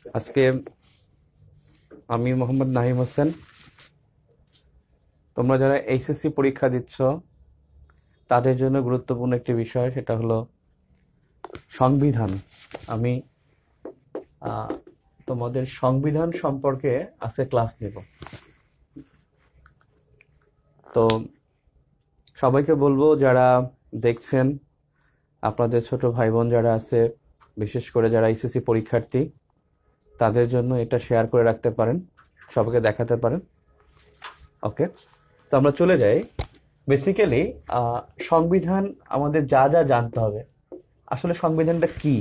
আজকে আমি মোহাম্মদ নাহিম হোসেন। তোমরা যারা এইচএসসি পরীক্ষা দিচ্ছ তাদের জন্য গুরুত্বপূর্ণ একটি বিষয়, সেটা হলো সংবিধান। আমি তোমাদের সংবিধান সম্পর্কে আজকে ক্লাস নেব। তো সবাইকে বলবো, যারা দেখছেন, আপনাদের ছোট ভাই বোন যারা আছে, বিশেষ করে যারা এইচএসসি পরীক্ষার্থী, তাদের জন্য এটা শেয়ার করে রাখতে পারেন, সবাইকে দেখাতে পারেন। ওকে, তো আমরা চলে যাই। বেসিক্যালি সংবিধান আমাদের যা যা জানতে হবে, আসলে সংবিধানটা কি।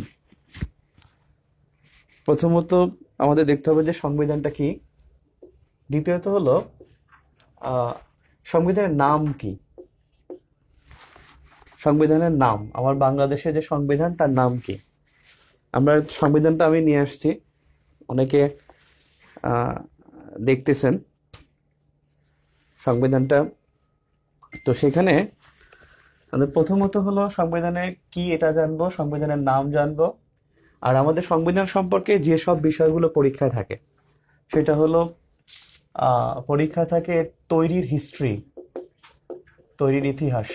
প্রথমত আমাদের দেখতে হবে যে সংবিধানটা কি। দ্বিতীয়ত হলো সংবিধানের নাম কি। সংবিধানের নাম, আমার বাংলাদেশে যে সংবিধান তার নাম কি। আমরা সংবিধানটা আমি নিয়ে আসছি, অনেকে দেখতেছেন সংবিধানটা। তো সেখানে আমাদের প্রথমত হলো সংবিধানে কি এটা জানবো, সংবিধানের নাম জানবো, আর আমাদের সংবিধান সম্পর্কে যে সব বিষয়গুলো পরীক্ষায় থাকে সেটা হলো পরীক্ষায় থাকে তৈরির হিস্ট্রি, তৈরির ইতিহাস,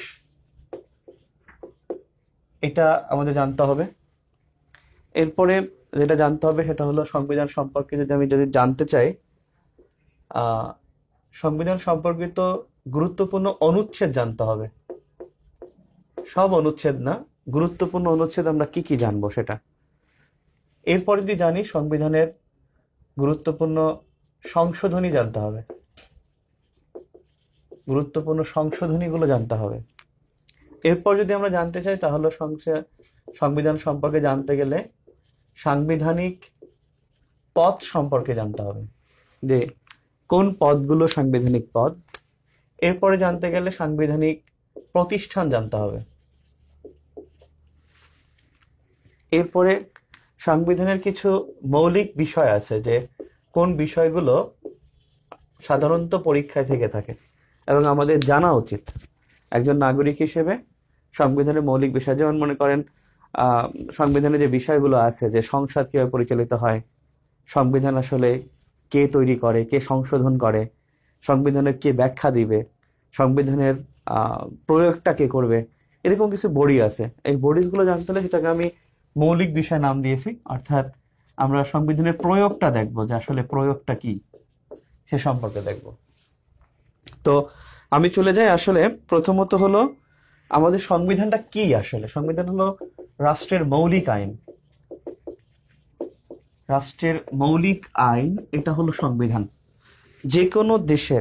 এটা আমাদের জানতে হবে। এরপরে যেটা জানতে হবে সেটা হলো সংবিধান সম্পর্কে যদি জানতে চাই, সংবিধান সম্পর্কিত গুরুত্বপূর্ণ অনুচ্ছেদ জানতে হবে। সব অনুচ্ছেদ না, গুরুত্বপূর্ণ অনুচ্ছেদ আমরা কি কি জানবো সেটা। এরপরে যদি জানি, সংবিধানের গুরুত্বপূর্ণ সংশোধনী জানতে হবে, গুরুত্বপূর্ণ সংশোধনীগুলো জানতে হবে। এরপর যদি আমরা জানতে চাই, তাহলে সংবিধান সম্পর্কে জানতে গেলে সাংবিধানিক পদ সম্পর্কে জানতে হবে, যে কোন পদগুলো সাংবিধানিক পদ। এরপরে জানতে গেলে সাংবিধানিক প্রতিষ্ঠান জানতে হবে। এরপরে সংবিধানের কিছু মৌলিক বিষয় আছে, যে কোন বিষয়গুলো সাধারণত পরীক্ষায় থেকে থাকে এবং আমাদের জানা উচিত একজন নাগরিক হিসেবে। সংবিধানের মৌলিক বিষয়, যেমন মনে করেন সংবিধানে যে বিষয়গুলো আছে, যে সংসদ কিভাবে পরিচালিত হয়, সংবিধান আসলে কে তৈরি করে, কে সংশোধন করে, সংবিধানের কে ব্যাখ্যা দিবে, সংবিধানের প্রয়োগটা কে করবে, এরকম কিছু বডি আছে। এই বডিগুলো জানতে হলে সেটাকে আমি মৌলিক বিষয় নাম দিয়েছি। অর্থাৎ আমরা সংবিধানের প্রয়োগটা দেখব, যে আসলে প্রয়োগটা কি সে সম্পর্কে দেখব। তো আমি চলে যাই। আসলে প্রথমত হলো আমাদের সংবিধানটা কি। আসলে সংবিধান হলো রাষ্ট্রের মৌলিক আইন। রাষ্ট্রের মৌলিক আইন, এটা হলো সংবিধান। যে কোনো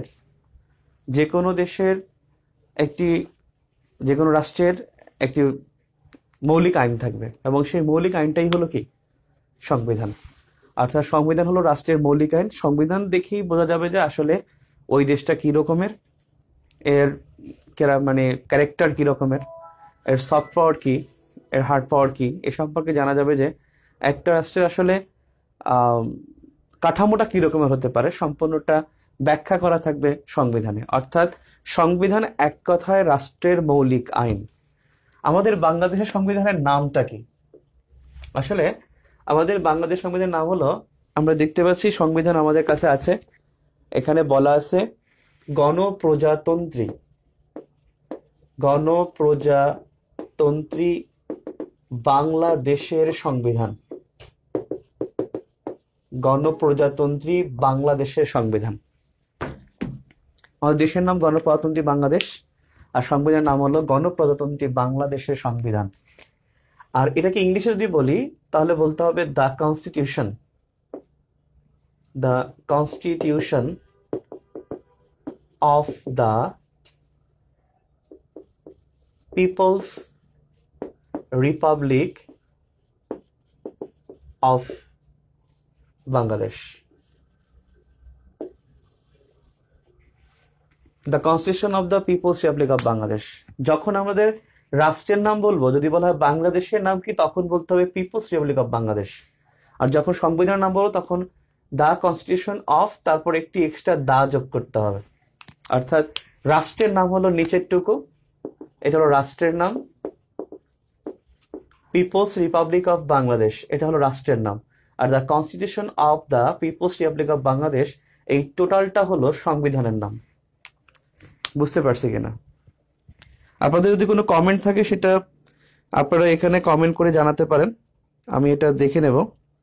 দেশের যে কোনো রাষ্ট্রের একটি মৌলিক আইন থাকবে, এবং সেই মৌলিক আইনটাই হলো কি, সংবিধান। অর্থাৎ সংবিধান হলো রাষ্ট্রের মৌলিক আইন। সংবিধান দেখেই বোঝা যাবে যে আসলে ওই দেশটা কি রকমের, এর মানে ক্যারেক্টার কি রকমের, এর সফট পাওয়ার কি, এর হার্ড পাওয়ার কি, এ সম্পর্কে জানা যাবে যে একটা রাষ্ট্রের আসলে কাঠামোটা কি রকমের হতে পারে। সম্পূর্ণটা ব্যাখ্যা করা থাকবে সংবিধানে। অর্থাৎ সংবিধান এক কথায় রাষ্ট্রের মৌলিক আইন। আমাদের বাংলাদেশের সংবিধানের নামটা কি? আসলে আমাদের বাংলাদেশ সংবিধানের নাম হলো, আমরা দেখতে পাচ্ছি সংবিধান আমাদের কাছে আছে, এখানে বলা আছে গণপ্রজাতন্ত্রী বাংলাদেশের সংবিধান। গণপ্রজাতন্ত্রী বাংলাদেশের সংবিধান। আমাদের দেশের নাম গণপ্রজাতন্ত্রী বাংলাদেশ, আর সংবিধানের নাম হলো গণপ্রজাতন্ত্রী বাংলাদেশের সংবিধান। আর এটাকে ইংলিশে যদি বলি, তাহলে বলতে হবে the Constitution of the People's Republic of Bangladesh. The Constitution of the People's Republic of Bangladesh. যখন আমাদের রাষ্ট্রের নাম বলবো, যদি বলা হয় বাংলাদেশের নাম কি, তখন বলতে হবে পিপলস রিপাবলিক অফ বাংলাদেশ। আর যখন সংবিধানের নাম বলবো, তখন দ্য কনস্টিটিউশন অফ, তারপর একটি এক্সট্রা দা যোগ করতে হবে। অর্থাৎ রাষ্ট্রের নাম হলো নিচেরটুকু, এটা হলো রাষ্ট্রের নাম। পিপলস রিপাবলিক অফ বাংলাদেশ, এটা হলো রাষ্ট্রের নাম। আর the Constitution of the People's Republic of Bangladesh, এই টোটালটা হলো সংবিধানের নাম। বুঝতে পারছি কিনা? আপনাদের যদি কোনো কমেন্ট থাকে সেটা আপনারা এখানে কমেন্ট করে জানাতে পারেন, আমি এটা দেখে নেব।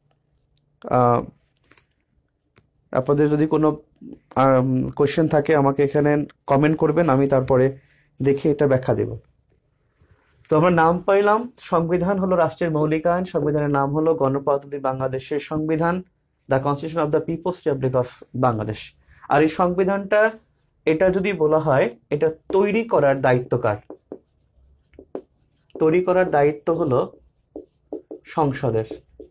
আপনাদের যদি কোনো কোয়েশ্চেন থাকে আমাকে এখানে কমেন্ট করবেন, আমি তারপরে দেখে এটা ব্যাখ্যা দেব। তো আমরা নাম পাইলাম, সংবিধান হলো রাষ্ট্রের মৌলিক আইন, সংবিধানের নাম হলো গণপ্রজাতন্ত্রী বাংলাদেশের সংবিধান, the Constitution of the People's Republic of Bangladesh. আর এই সংবিধানটা, এটা যদি বলা হয়, এটা তৈরি করার দায়িত্ব কার? তৈরি করার দায়িত্ব হলো সংসদের।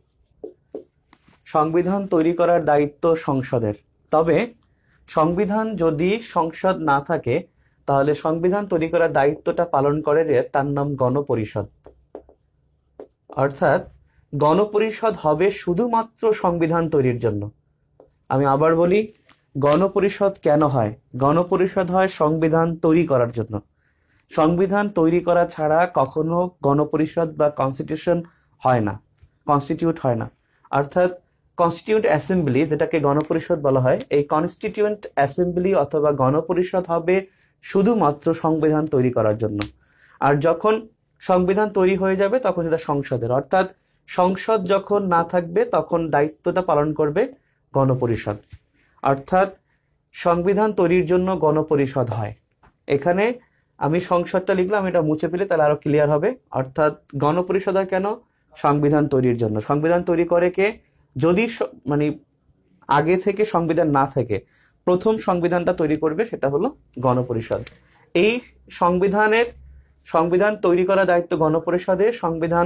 সংবিধান তৈরি করার দায়িত্ব সংসদের। তবে সংবিধান যদি সংসদ না থাকে, তাহলে সংবিধান তৈরি করার দায়িত্বটা পালন করে যে তার নাম গণপরিষদ। অর্থাৎ গণপরিষদ হবে শুধুমাত্র সংবিধান তৈরির জন্য। আমি আবার বলি, গণপরিষদ কেন হয়? গণপরিষদ হয় সংবিধান তৈরি করার জন্য। সংবিধান তৈরি করা ছাড়া কখনো গণপরিষদ বা কনস্টিটিউশন হয় না, কনস্টিটিউট হয় না। অর্থাৎ কনস্টিটিউয়েন্ট অ্যাসেম্বলি, যেটাকে গণপরিষদ বলা হয়, এই কনস্টিটিউয়েন্ট অ্যাসেম্বলি অথবা গণপরিষদ হবে শুধুমাত্র সংবিধান তৈরি করার জন্য। আর যখন সংবিধান তৈরি হয়ে যাবে তখন সেটা সংসদের, অর্থাৎ সংসদ যখন না থাকবে তখন দায়িত্বটা পালন করবে গণপরিষদ। অর্থাৎ সংবিধান তৈরির জন্য গণপরিষদ হয়। এখানে আমি সংসদটা লিখলাম, এটা মুছে ফেলে তাহলে আরো ক্লিয়ার হবে। অর্থাৎ গণপরিষদ হয় কেন? সংবিধান তৈরির জন্য। সংবিধান তৈরি করে কে? যদি মানে আগে থেকে সংবিধান না থাকে, প্রথম সংবিধানটা তৈরি করবে সেটা হলো গণপরিষদ। এই সংবিধান তৈরি করার দায়িত্ব গণপরিষদের। সংবিধান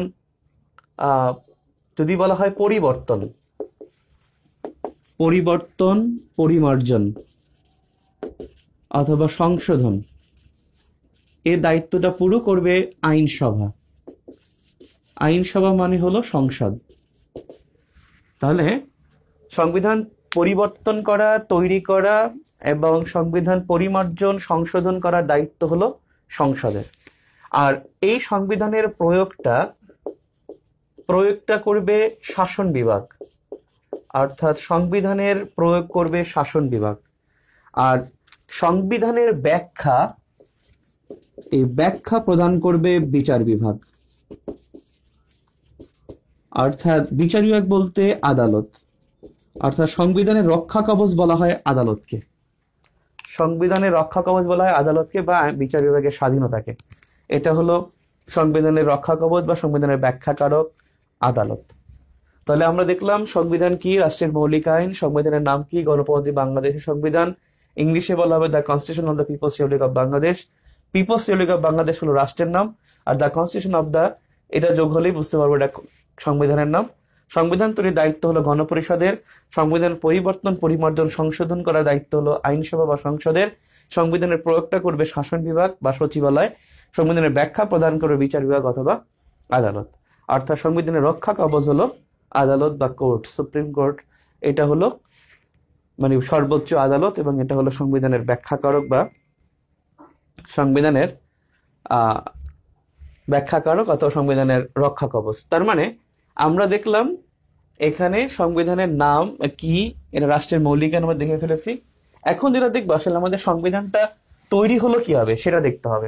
যদি বলা হয় পরিমার্জন অথবা সংশোধন, এর দায়িত্বটা পুরো করবে আইনসভা। আইনসভা মানে হলো সংসদ। তাহলে সংবিধান পরিবর্তন করা, তৈরি করা এবং সংবিধান পরিমার্জন, সংশোধন করার দায়িত্ব হলো সংসদের। আর এই সংবিধানের প্রয়োগটা করবে শাসন বিভাগ, অর্থাৎ সংবিধানের প্রয়োগ করবে শাসন বিভাগ। আর সংবিধানের ব্যাখ্যা প্রদান করবে বিচার বিভাগ। অর্থাৎ বিচার বিভাগ বলতে আদালত। অর্থাৎ সংবিধানের রক্ষা কবচ বলা হয় আদালতকে। সংবিধানের রক্ষা কবচ বলা হয় আদালতকে বা বিচার বিভাগের স্বাধীনতাকে। এটা হলো সংবিধানের রক্ষা কবচ বা সংবিধানের ব্যাখ্যাকারক আদালত। তাহলে আমরা দেখলাম সংবিধান কি? রাষ্ট্রের মৌলিক আইন। সংবিধানের নাম কি? গণপ্রজাতন্ত্রী বাংলাদেশের সংবিধান। ইংলিশে বলা হবে the Constitution of the People's Republic of Bangladesh. People's Republic of Bangladesh হলো রাষ্ট্রের নাম, আর দ্য কনস্টিটিউশন অফ দ্য, এটা যোগ হলেই বুঝতে পারবো এটা সংবিধানের নাম। সংবিধান তৈরির দায়িত্ব হলো গণপরিষদের। সংবিধান পরিবর্তন, পরিমার্জন, সংশোধন করার দায়িত্ব হলো আইনসভা বা সংসদের। সংবিধানের প্রয়োগটা করবে শাসন বিভাগ বা সচিবালয়। সংবিধানের ব্যাখ্যা প্রদান করবে বিচার বিভাগ অথবা আদালত। অর্থাৎ সংবিধানের রক্ষা কবচ হলো আদালত বা কোর্ট, সুপ্রিম কোর্ট। এটা হলো মানে সর্বোচ্চ আদালত, এবং এটা হলো সংবিধানের ব্যাখ্যাকারক বা সংবিধানের ব্যাখ্যাকারক অথবা সংবিধানের রক্ষা কবচ। তার মানে আমরা দেখলাম এখানে সংবিধানের নাম কি, এটা রাষ্ট্রের মৌলিক আইন আমরা দেখে ফেলেছি। এখন যেটা দেখবো আসলে আমাদের সংবিধানটা তৈরি হলো কিভাবে সেটা দেখতে হবে।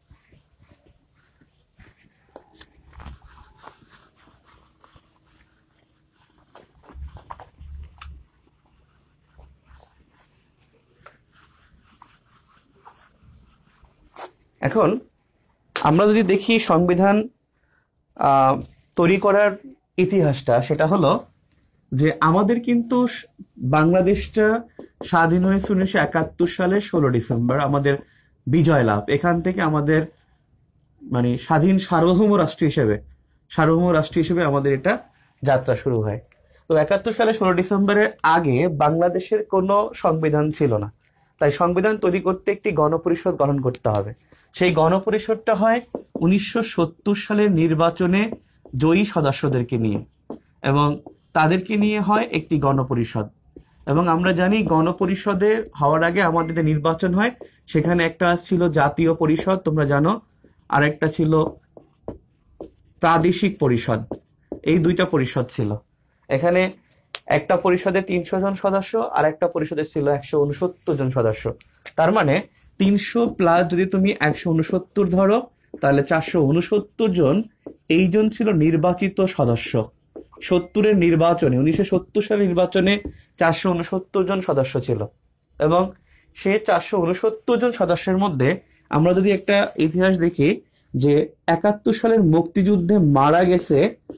এখন আমরা যদি দেখি সংবিধান তৈরি করার ইতিহাসটা, সেটা হলো যে আমাদের কিন্তু বাংলাদেশটা স্বাধীন হয়েছে 1971 সালের 16 ডিসেম্বর, আমাদের বিজয় লাভ। এখান থেকে আমাদের মানে স্বাধীন সার্বভৌম রাষ্ট্র হিসেবে আমাদের এটা যাত্রা শুরু হয়। তো 71 সালে 16 ডিসেম্বরের আগে বাংলাদেশের কোনো সংবিধান ছিল না। তাই সংবিধান তৈরি করতে একটি গণপরিষদ গঠন করতে হবে। সেই গণপরিষদটা হয় 1970 সালের নির্বাচনে জয়ী সদস্যদেরকে নিয়ে, এবং তাদেরকে নিয়ে হয় একটি গণপরিষদ। এবং আমরা জানি গণপরিষদের হওয়ার আগে আমাদের নির্বাচন হয়, সেখানে একটা ছিল জাতীয় পরিষদ, তোমরা জানো, আর একটা ছিল প্রাদেশিক পরিষদ। এই দুইটা পরিষদ ছিল। এখানে একটা পরিষদে 300 জন সদস্য আর একটা পরিষদে ছিল 169 জন সদস্য। তার মানে 300 প্লাস যদি তুমি 169 ধরো, তাহলে 469 জন এই জন ছিল নির্বাচিত সদস্য। 70-এর নির্বাচনে, 1970 সালের নির্বাচনে 469 জন সদস্য ছিল, এবং সে 469 জন সদস্যের মধ্যে আমরা যদি একটা ইতিহাস দেখি যে 71 সালের মুক্তিযুদ্ধে মারা গেছে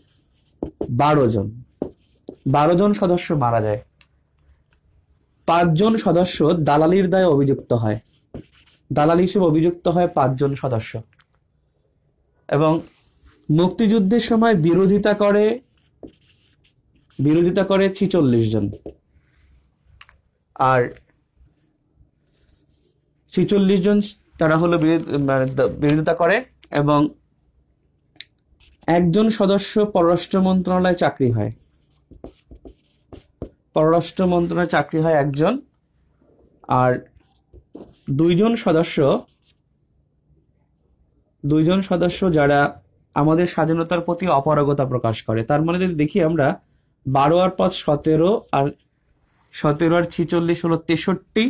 12 জন সদস্য মারা যায়। 5 জন সদস্য দালালির দায়ে অভিযুক্ত হয়, দালাল হিসেবে অভিযুক্ত হয় 5 জন সদস্য, এবং মুক্তিযুদ্ধের সময় বিরোধিতা করে 46 জন, আর 46 জন তারা হলো বিরোধিতা করে, এবং একজন সদস্য পররাষ্ট্র মন্ত্রণালয়ে চাকরি হয়, পররাষ্ট্র মন্ত্রণালয়ে চাকরি হয় একজন, আর দুইজন সদস্য যারা আমাদের স্বাধীনতার প্রতি অপারগতা প্রকাশ করে। তার মানে যদি দেখি আমরা 12 আর 5 17, আর 17 আর 46 হলো 63,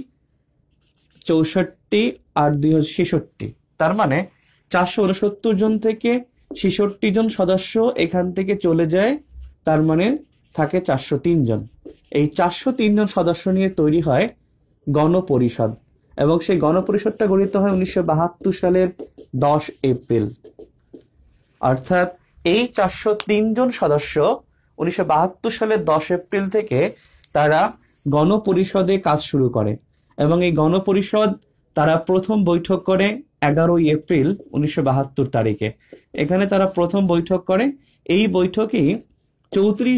64 আর 2 হলো 66। তার মানে 469 জন থেকে 66 জন সদস্য এখান থেকে চলে যায়, তার মানে থাকে 403 জন। এই 403 জন সদস্য নিয়ে তৈরি হয় গণপরিষদ, এবং সেই গণপরিষদটা গঠিত হয় 1972 সালের 10 এপ্রিল। অর্থাৎ এই 403 জন সদস্য 1972 সালের 10 এপ্রিল থেকে তারা গণপরিষদে কাজ শুরু করে, এবং এই গণপরিষদ তারা প্রথম বৈঠক করে 11 এপ্রিল 1972 তারিখে। এখানে তারা প্রথম বৈঠক করে। এই বৈঠকেই 34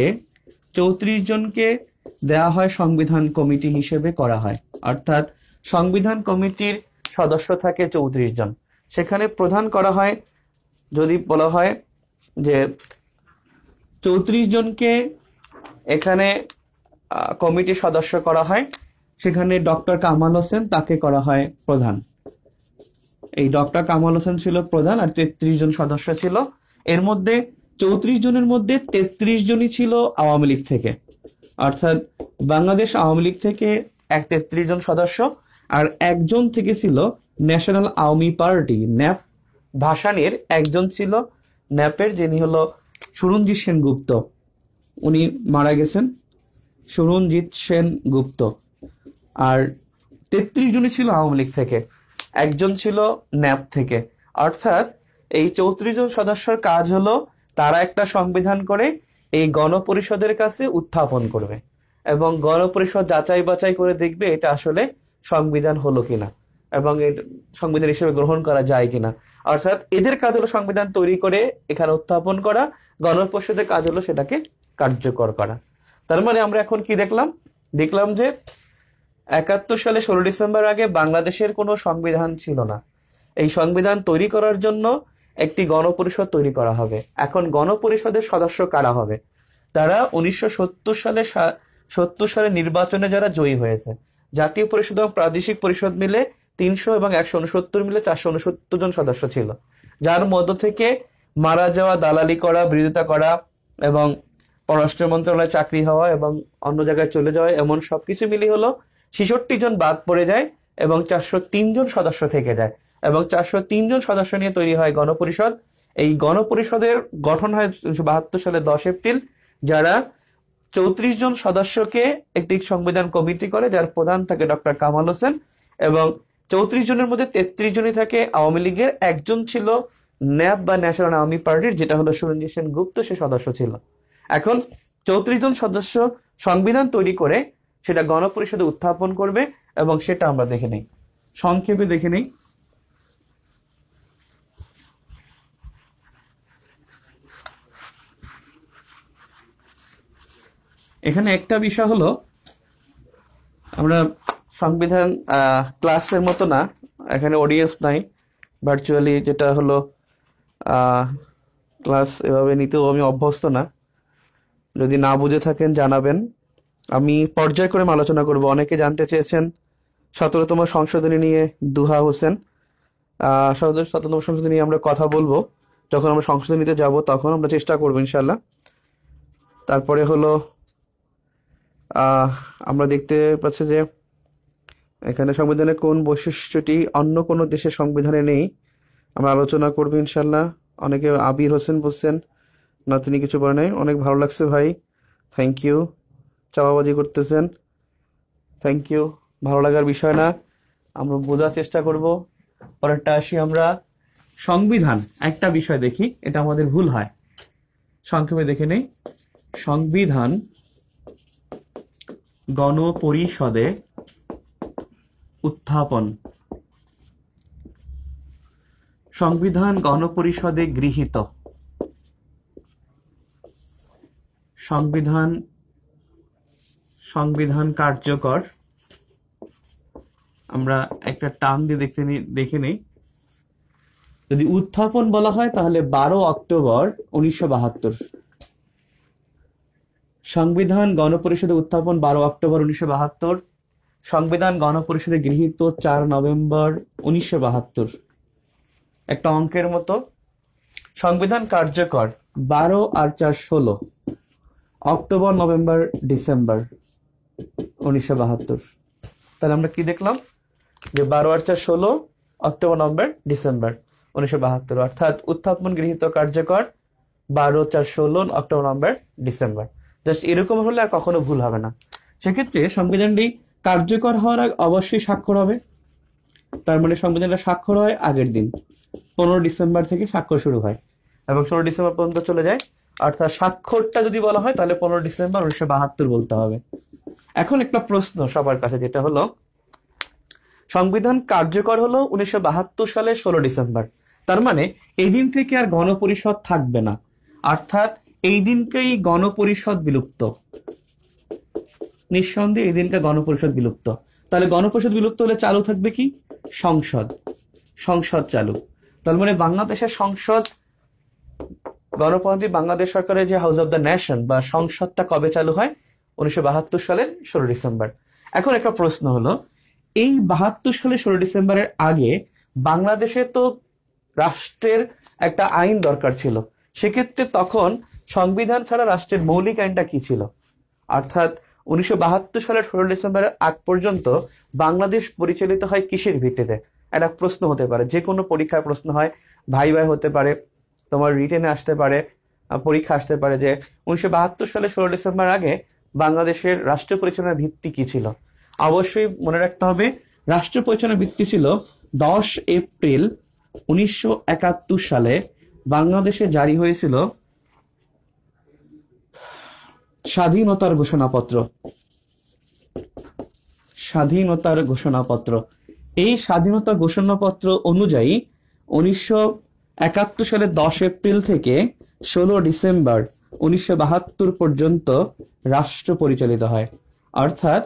জনকে দেওয়া হয় সংবিধান কমিটি হিসেবে করা হয়। অর্থাৎ সংবিধান কমিটির সদস্য থাকে 34 জন। সেখানে প্রধান করা হয়, যদি বলা হয় যে 34 জনকে এখানে কমিটির সদস্য করা হয়, সেখানে ডক্টর কামাল হোসেন তাকে করা হয় প্রধান। এই ডক্টর কামাল হোসেন ছিল প্রধান, আর 33 জন সদস্য ছিল। এর মধ্যে 34 জনের মধ্যে 33 জনই ছিল আওয়ামী লীগ থেকে, অর্থাৎ বাংলাদেশ আওয়ামী লীগ থেকে 33 জন সদস্য, আর একজন থেকে ছিল ন্যাশনাল আওয়ামী পার্টি ন্যাপ ভাসানীর একজন ছিল ন্যাপের, যিনি হলো সুরঞ্জিত সেনগুপ্ত, উনি মারা গেছেন, সুরঞ্জিত সেনগুপ্ত। আর 33 জনই ছিল আওয়ামী লীগ থেকে, একজন ছিল ন্যাপ থেকে। অর্থাৎ এই 34 জন সদস্যের কাজ হলো তারা একটা সংবিধান করে এই গণপরিষদের কাছে উত্থাপন করবে, এবং গণপরিষদ যাচাই বাছাই করে দেখবে এটা আসলে সংবিধান হলো কিনা, এবং সংবিধান হিসেবে গ্রহণ করা যায় কিনা। অর্থাৎ এদের কাজ হলো সংবিধান তৈরি করে এখানে উত্থাপন করা, গণপরিষদের কাজ হলো সেটাকে কার্যকর করা। তার মানে আমরা এখন কি দেখলাম যে 71 সালে 16 ডিসেম্বর আগে বাংলাদেশের কোনো সংবিধান ছিল না। এই সংবিধান তৈরি করার জন্য একটি গণপরিষদ তৈরি করা হবে। এখন গণপরিষদের সদস্য কারা হবে? তারা 1970 সালে নির্বাচনে যারা জয়ী হয়েছে, জাতীয় পরিষদ এবং প্রাদেশিক পরিষদ মিলে 300 এবং 169 মিলে 469 জন সদস্য ছিল, যার মধ্য থেকে মারা যাওয়া, দালালি করা, বিরোধিতা করা, এবং পররাষ্ট্র মন্ত্রণালয়ে চাকরি হওয়া এবং অন্য জায়গায় চলে যাওয়া, এমন সবকিছু মিলিয়ে হলো 66 জন বাদ পড়ে যায়, এবং 403 জন সদস্য থেকে যায়, এবং 403 জন সদস্য নিয়ে তৈরি হয় গণপরিষদ। এই গণপরিষদের গঠন হয় 1972 সালে 10 এপ্রিল, যারা 34 জন সদস্যকে একটি সংবিধান কমিটি করে, যার প্রধান থাকে ডক্টর কামাল হোসেন, এবং 34 জনের মধ্যে 33 জনই থাকে আওয়ামী লীগের, একজন ছিল ন্যাপ বা ন্যাশনাল আওয়ামী পার্টির, যেটা হলো সুরঞ্জিত সেনগুপ্ত, সে সদস্য ছিল। এখন 34 জন সদস্য সংবিধান তৈরি করে সেটা গণপরিষদে উত্থাপন করবে, এবং সেটা আমরা দেখে নেই, সংক্ষেপে দেখে নেই। এখানে একটা বিষয় হলো, আমরা সংবিধান ক্লাসের মতো না, এখানে অডিয়েন্স নাই, ভার্চুয়ালি যেটা হলো ক্লাস এভাবে নিতেও আমি অভ্যস্ত না। যদি না বুঝে থাকেন জানাবেন, আমি পর্যায়ক্রমে আলোচনা করব। অনেকে জানতে চেয়েছেন 17তম সংশোধনী নিয়ে, দুহা হোসেন। 17তম সংশোধনী নিয়ে আমরা কথা বলবো, যখন আমরা সংশোধনীতে যাব তখন আমরা চেষ্টা করবো ইনশাল্লাহ। তারপরে হলো আমরা দেখতে পাচ্ছি যে এখানে সংবিধানের কোন বৈশিষ্ট্যটি অন্য কোনো দেশের সংবিধানে নেই, আমরা আলোচনা করবো ইনশাল্লাহ। অনেকে আবির হোসেন বলছেন না, তিনি কিছু বলে নাই। অনেক ভালো লাগছে ভাই, থ্যাংক ইউ। চাওয়াবাজি করতেছেন, থ্যাংক ইউ। ভালো লাগার বিষয় না, আমরা বোঝার চেষ্টা করব। পরেরটা আসি আমরা, সংবিধান। একটা বিষয় দেখি, এটা আমাদের ভুল হয়, সংক্ষেপে দেখে নেই। সংবিধান গণপরিষদে উত্থাপন। সংবিধান গণপরিষদে গৃহীত। সংবিধান কার্যকর। আমরা একটা টার্ম দিয়ে দেখে নিই। যদি উত্থাপন বলা হয় তাহলে 12 অক্টোবর 1972। সংবিধান গণপরিষদে উত্থাপন 12 অক্টোবর 1972। সংবিধান গণপরিষদে গৃহীত 4 নভেম্বর 1972। একটা অঙ্কের মতো, সংবিধান কার্যকর 12 আর 4 16, অক্টোবর নভেম্বর ডিসেম্বর 1972। তাহলে আমরা কি দেখলাম যে 12 আর 4 16, অক্টোবর নভেম্বর ডিসেম্বর 1972, অর্থাৎ উত্থাপন গৃহীত কার্যকর 12 4 16, অক্টোবর নভেম্বর ডিসেম্বর। জাস্ট এরকম হলে আর কখনো ভুল হবে না। সেক্ষেত্রে সংবিধানটি কার্যকর হওয়ার আগে অবশ্যই স্বাক্ষর হবে। তার মানে সংবিধানটা স্বাক্ষর হয় আগের দিন, 15 ডিসেম্বর থেকে স্বাক্ষর শুরু হয় এবং 16 ডিসেম্বর পর্যন্ত চলে যায়। অর্থাৎ স্বাক্ষরটা যদি বলা হয় তাহলে 15 ডিসেম্বর 1972 বলতে হবে। এখন একটা প্রশ্ন সবার কাছে, যেটা হলো সংবিধান কার্যকর হলো 1972 সালে 16 ডিসেম্বর। তার মানে এই দিন থেকে আর গণপরিষদ থাকবে না, অর্থাৎ এই দিনকেই গণপরিষদ বিলুপ্ত। নিঃসন্দেহে এই দিনকে গণপরিষদ বিলুপ্ত। তাহলে গণপরিষদ বিলুপ্ত হলে চালু থাকবে কি? সংসদ চালু। তার মানে বাংলাদেশের সংসদ, গণপ্রজাতন্ত্রী বাংলাদেশ সরকারের যে হাউস অব দ্য নেশন বা সংসদটা কবে চালু হয়? 1972 সালের 16 ডিসেম্বর। এখন একটা প্রশ্ন হলো, এই 72 সালের 16 ডিসেম্বরের আগে বাংলাদেশে তো রাষ্ট্রের একটা আইন দরকার ছিল। সেক্ষেত্রে তখন সংবিধান ছাড়া রাষ্ট্রের মৌলিক আইনটা কি ছিল? অর্থাৎ 1972 সালের 16 ডিসেম্বরের আগ পর্যন্ত বাংলাদেশ পরিচালিত হয় কিসের ভিত্তিতে? একটা প্রশ্ন হতে পারে, যে কোনো পরীক্ষার প্রশ্ন হয়, ভাই হতে পারে, তোমার রিটেনে আসতে পারে, পরীক্ষা আসতে পারে যে 1972 সালের 16 ডিসেম্বর আগে বাংলাদেশের রাষ্ট্র পরিচালনার ভিত্তি কি ছিল? অবশ্যই মনে রাখতে হবে, রাষ্ট্র পরিচালনার ভিত্তি ছিল 10 এপ্রিল 1971 সালে বাংলাদেশে জারি হয়েছিল স্বাধীনতার ঘোষণাপত্র। এই স্বাধীনতা ঘোষণাপত্র অনুযায়ী 1971 সালের 10 এপ্রিল থেকে 16 ডিসেম্বর 1972 পর্যন্ত রাষ্ট্র পরিচালিত হয়। অর্থাৎ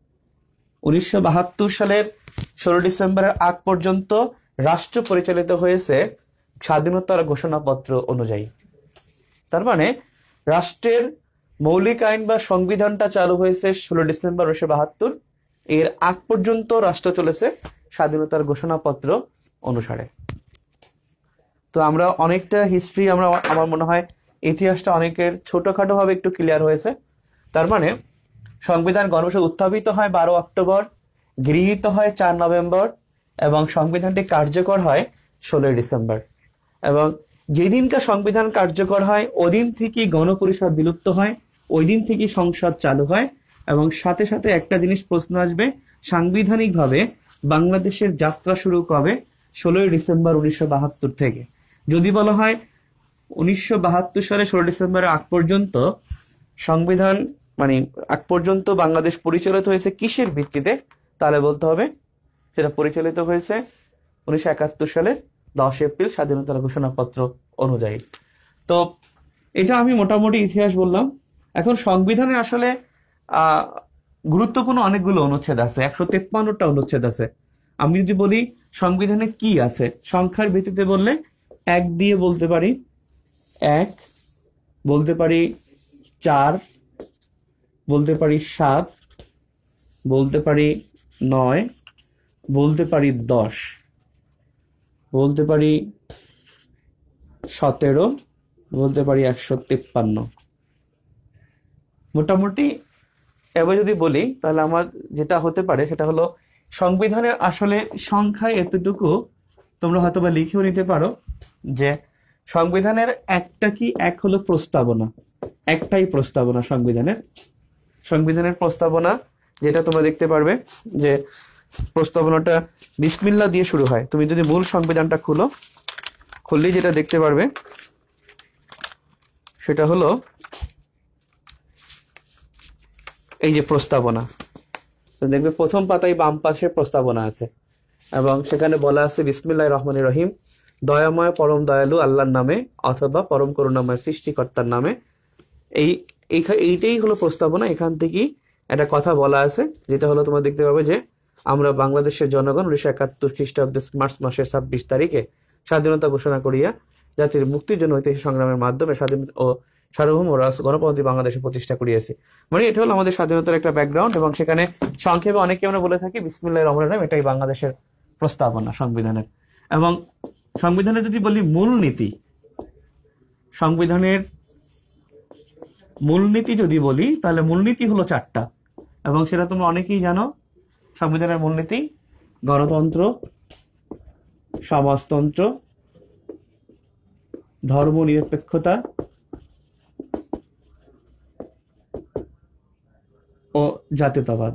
1972 সালের 16 ডিসেম্বরের আগ পর্যন্ত রাষ্ট্র পরিচালিত হয়েছে স্বাধীনতার ঘোষণাপত্র অনুযায়ী। তার মানে রাষ্ট্রের মৌলিক আইন বা সংবিধানটা চালু হয়েছে 16 ডিসেম্বর 1972, এর আগ পর্যন্ত রাষ্ট্র চলেছে স্বাধীনতার ঘোষণাপত্র অনুসারে। তো আমরা অনেকটা হিস্ট্রি, আমার মনে হয় ইতিহাসটা অনেকের ছোটখাটো ভাবে একটু ক্লিয়ার হয়েছে। তার মানে সংবিধান গণপরিষদ উত্থাপিত হয় 12 অক্টোবর, গৃহীত হয় 4 নভেম্বর এবং সংবিধানটি কার্যকর হয় 16 ডিসেম্বর। এবং যেদিনকার সংবিধান কার্যকর হয় ওদিন থেকেই গণপরিষদ বিলুপ্ত হয়, ওই দিন থেকেই সংসদ চালু হয়। এবং সাথে সাথে একটা জিনিস প্রশ্ন আসবে, সাংবিধানিকভাবে বাংলাদেশের যাত্রা শুরু কবে? 16 ডিসেম্বর 1972 থেকে। যদি বলা হয় 1972 সালে 16 ডিসেম্বরের আগ পর্যন্ত সংবিধান, মানে আগ পর্যন্ত বাংলাদেশ পরিচালিত হয়েছে কিসের ভিত্তিতে, তাহলে বলতে হবে সেটা পরিচালিত হয়েছে 1971 সালের 10 এপ্রিল স্বাধীনতার ঘোষণাপত্র অনুযায়ী। তো এটা আমি মোটামুটি ইতিহাস বললাম। এখন সংবিধানে আসলে গুরুত্বপূর্ণ অনেকগুলো অনুচ্ছেদ আছে, 153টা অনুচ্ছেদ আছে। আমি যদি বলি সংবিধানে কি আছে, সংখ্যার ভিত্তিতে বললে 1 দিয়ে বলতে পারি 1, বলতে পারি 4, বলতে পারি 7, বলতে পারি 9, বলতে পারি 10, বলতে পারি 17, বলতে পারি 153। মোটামুটি এবার যদি বলি তাহলে আমার যেটা হতে পারে সেটা হলো সংবিধানের আসলে সংখ্যায় এতটুকু তোমরা হয়তো বা লিখেও নিতে পারো যে সংবিধানের এক হলো প্রস্তাবনা, একটাই প্রস্তাবনা সংবিধানের প্রস্তাবনা, যেটা তোমরা দেখতে পারবে যে প্রস্তাবনাটা বিসমিল্লাহ দিয়ে শুরু হয়। তুমি যদি মূল সংবিধানটা খুললেই যেটা দেখতে পারবে সেটা হলো এই যে প্রস্তাবনা। তো দেখবে প্রথম পাতায় বাম পাশে প্রস্তাবনা আছে এবং সেখানে বলা আছে বিসমিল্লাহির রহমানির রহিম, দয়াময় পরম দয়ালু আল্লাহর নামে অথবা পরম করুণাময় সৃষ্টিকর্তার নামে। এইটাই হলো প্রস্তাবনা। এখান থেকেই একটা কথা বলা আছে, যেটা হলো তোমরা দেখতে পাবে যে আমরা বাংলাদেশের জনগণ 1971 খ্রিস্টাব্দের মার্চ মাসের 26 তারিখে স্বাধীনতা ঘোষণা করিয়া জাতির মুক্তির জন্য ঐতিহাসিক সংগ্রামের মাধ্যমে স্বাধীন ও সার্বভৌম গণপ্রজাতন্ত্রী বাংলাদেশে প্রতিষ্ঠা করিয়াছি। মানে এটা হলো আমাদের স্বাধীনতার একটা ব্যাকগ্রাউন্ড এবং সেখানে সংক্ষেপে অনেকে আমরা বলে থাকি বিসমিল্লাহির রহমানির রহিম, এটাই বাংলাদেশের প্রস্তাবনা সংবিধানের। এবং সংবিধানের যদি বলি মূলনীতি, সংবিধানের মূলনীতি যদি বলি তাহলে মূলনীতি হলো 4টা এবং সেটা তোমরা অনেকেই জানো। সংবিধানের মূলনীতি গণতন্ত্র, সমাজতন্ত্র, ধর্ম নিরপেক্ষতা ও জাতীয়তাবাদ।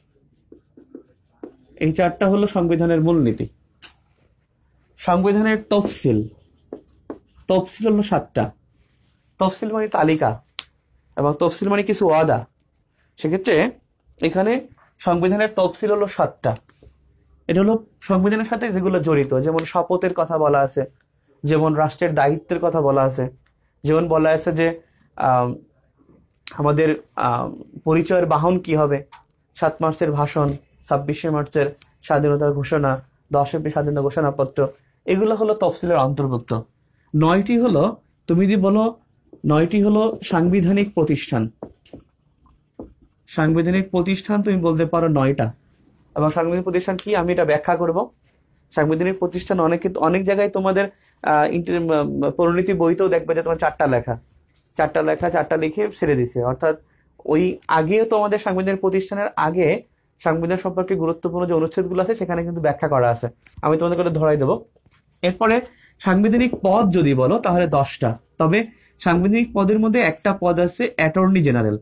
এই 4টা হলো সংবিধানের মূলনীতি। সংবিধানের তফসিল হলো 7টা। তফসিল মানে তালিকা এবং তফসিল মানে কিছু ওয়াদা। সেক্ষেত্রে এখানে সংবিধানের তফসিল হলো 7টা। এটা হলো সংবিধানের সাথে যেগুলো জড়িত, যেমন শপথের কথা বলা আছে, যেমন রাষ্ট্রের দায়িত্বের কথা বলা আছে, যেমন বলা আছে যে আমাদের পরিচয়ের বাহন কি হবে, 7 মার্চের ভাষণ, 26শে মার্চের স্বাধীনতার ঘোষণা, 10 এপ্রিল স্বাধীনতা ঘোষণাপত্র, এগুলো হলো তফসিলের অন্তর্ভুক্ত। 9টি হলো, তুমি যদি বলো 9টি হলো সাংবিধানিক প্রতিষ্ঠান। সাংবিধানিক প্রতিষ্ঠান তুমি বলতে পারো 9টা। এবং সাংবিধানিক প্রতিষ্ঠান কি আমি এটা ব্যাখ্যা করব। সাংবিধানিক প্রতিষ্ঠান অনেক জায়গায় তোমাদের পরিণতি বইতেও দেখবে যে তোমার 4টা লেখা 4টা লিখে ছেড়ে দিছে। অর্থাৎ ওই আগেও তোমাদের সাংবিধানিক প্রতিষ্ঠানের আগে সংবিধান সম্পর্কে গুরুত্বপূর্ণ যে অনুচ্ছেদগুলো আছে সেখানে কিন্তু ব্যাখ্যা করা আছে। আমি তোমাদের করে ধরাই দেবো। এরপরে সাংবিধানিক পদ যদি বলো তাহলে 10টা। তবে সাংবিধানিক পদের মধ্যে একটা পদ আছে অ্যাটর্নি জেনারেল।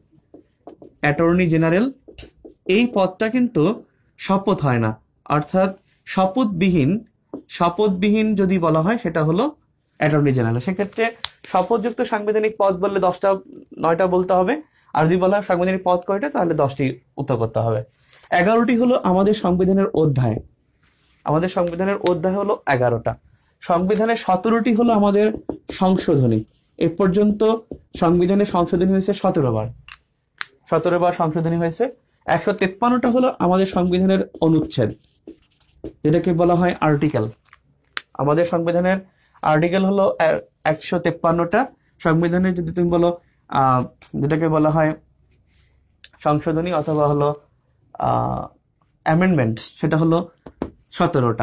এই পদটা কিন্তু শপথ হয় না, অর্থাৎ শপথবিহীন যদি বলা হয় সেটা হলো অ্যাটর্নি জেনারেল। সেক্ষেত্রে শপথযুক্ত সাংবিধানিক পদ বললে 9টা বলতে হবে, আর যদি বলা হয় সাংবিধানিক পদ কয়টা তাহলে 10টি উত্তর করতে হবে। 11টি হলো আমাদের সংবিধানের অধ্যায়। আমাদের সংবিধানের অধ্যায় হলো 11টা। সংবিধানের 17টি হলো আমাদের সংশোধনী। এ পর্যন্ত সংবিধানে সংশোধনী হয়েছে 17 বার সংশোধনী হয়েছে। 153টা হলো আমাদের সংবিধানের অনুচ্ছেদ, যেটাকে বলা হয় আর্টিকেল। আমাদের সংবিধানের আর্টিকেল হলো 153টা। সংবিধানের যদি তুমি বলো যেটাকে বলা হয় সংশোধনী অথবা হলো অ্যামেন্ডমেন্ট, সেটা হলো 17টা।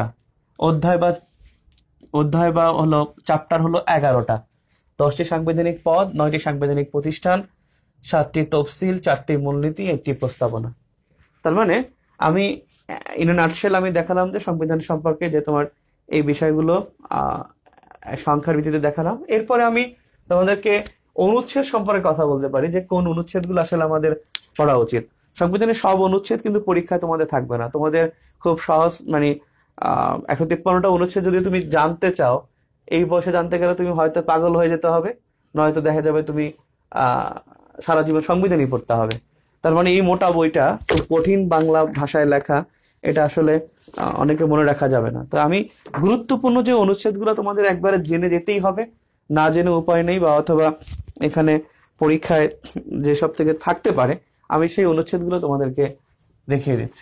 অধ্যায় বা হলো চ্যাপ্টার হলো 11টা। 10টি সাংবিধানিক পদ, 9টি সাংবিধানিক প্রতিষ্ঠান, 7টি তফসিল, 4টি মূলনীতি, 1টি প্রস্তাবনা। তার মানে আমি ইন নাটশেল আমি দেখালাম যে সংবিধান সম্পর্কে যে তোমার এই বিষয়গুলো সংখ্যার ভিত্তিতে দেখালাম। এরপরে আমি তোমাদেরকে অনুচ্ছেদ সম্পর্কে কথা বলতে পারি যে কোন অনুচ্ছেদগুলো আসলে আমাদের পড়া উচিত। সংবিধানের সব অনুচ্ছেদ কিন্তু পরীক্ষায় তোমাদের থাকবে না। তোমাদের খুব সহজ মানে 153টা অনুচ্ছেদ যদি তুমি জানতে চাও, এই বয়সে জানতে গেলে তুমি হয়তো পাগল হয়ে যেতে হবে, নয়তো দেখা যাবে তুমি সারা জীবন সংবিধানই পড়তে হবে। তার মানে এই মোটা বইটা খুব কঠিন বাংলা ভাষায় লেখা, এটা আসলে অনেকে মনে রাখা যাবে না। তো আমি গুরুত্বপূর্ণ যে অনুচ্ছেদগুলো তোমাদের একবারে জেনে যেতেই হবে, না জেনে উপায় নেই, বা অথবা এখানে পরীক্ষায় যেসব থেকে থাকতে পারে আমি সেই অনুচ্ছেদগুলো তোমাদেরকে দেখিয়ে দিচ্ছি।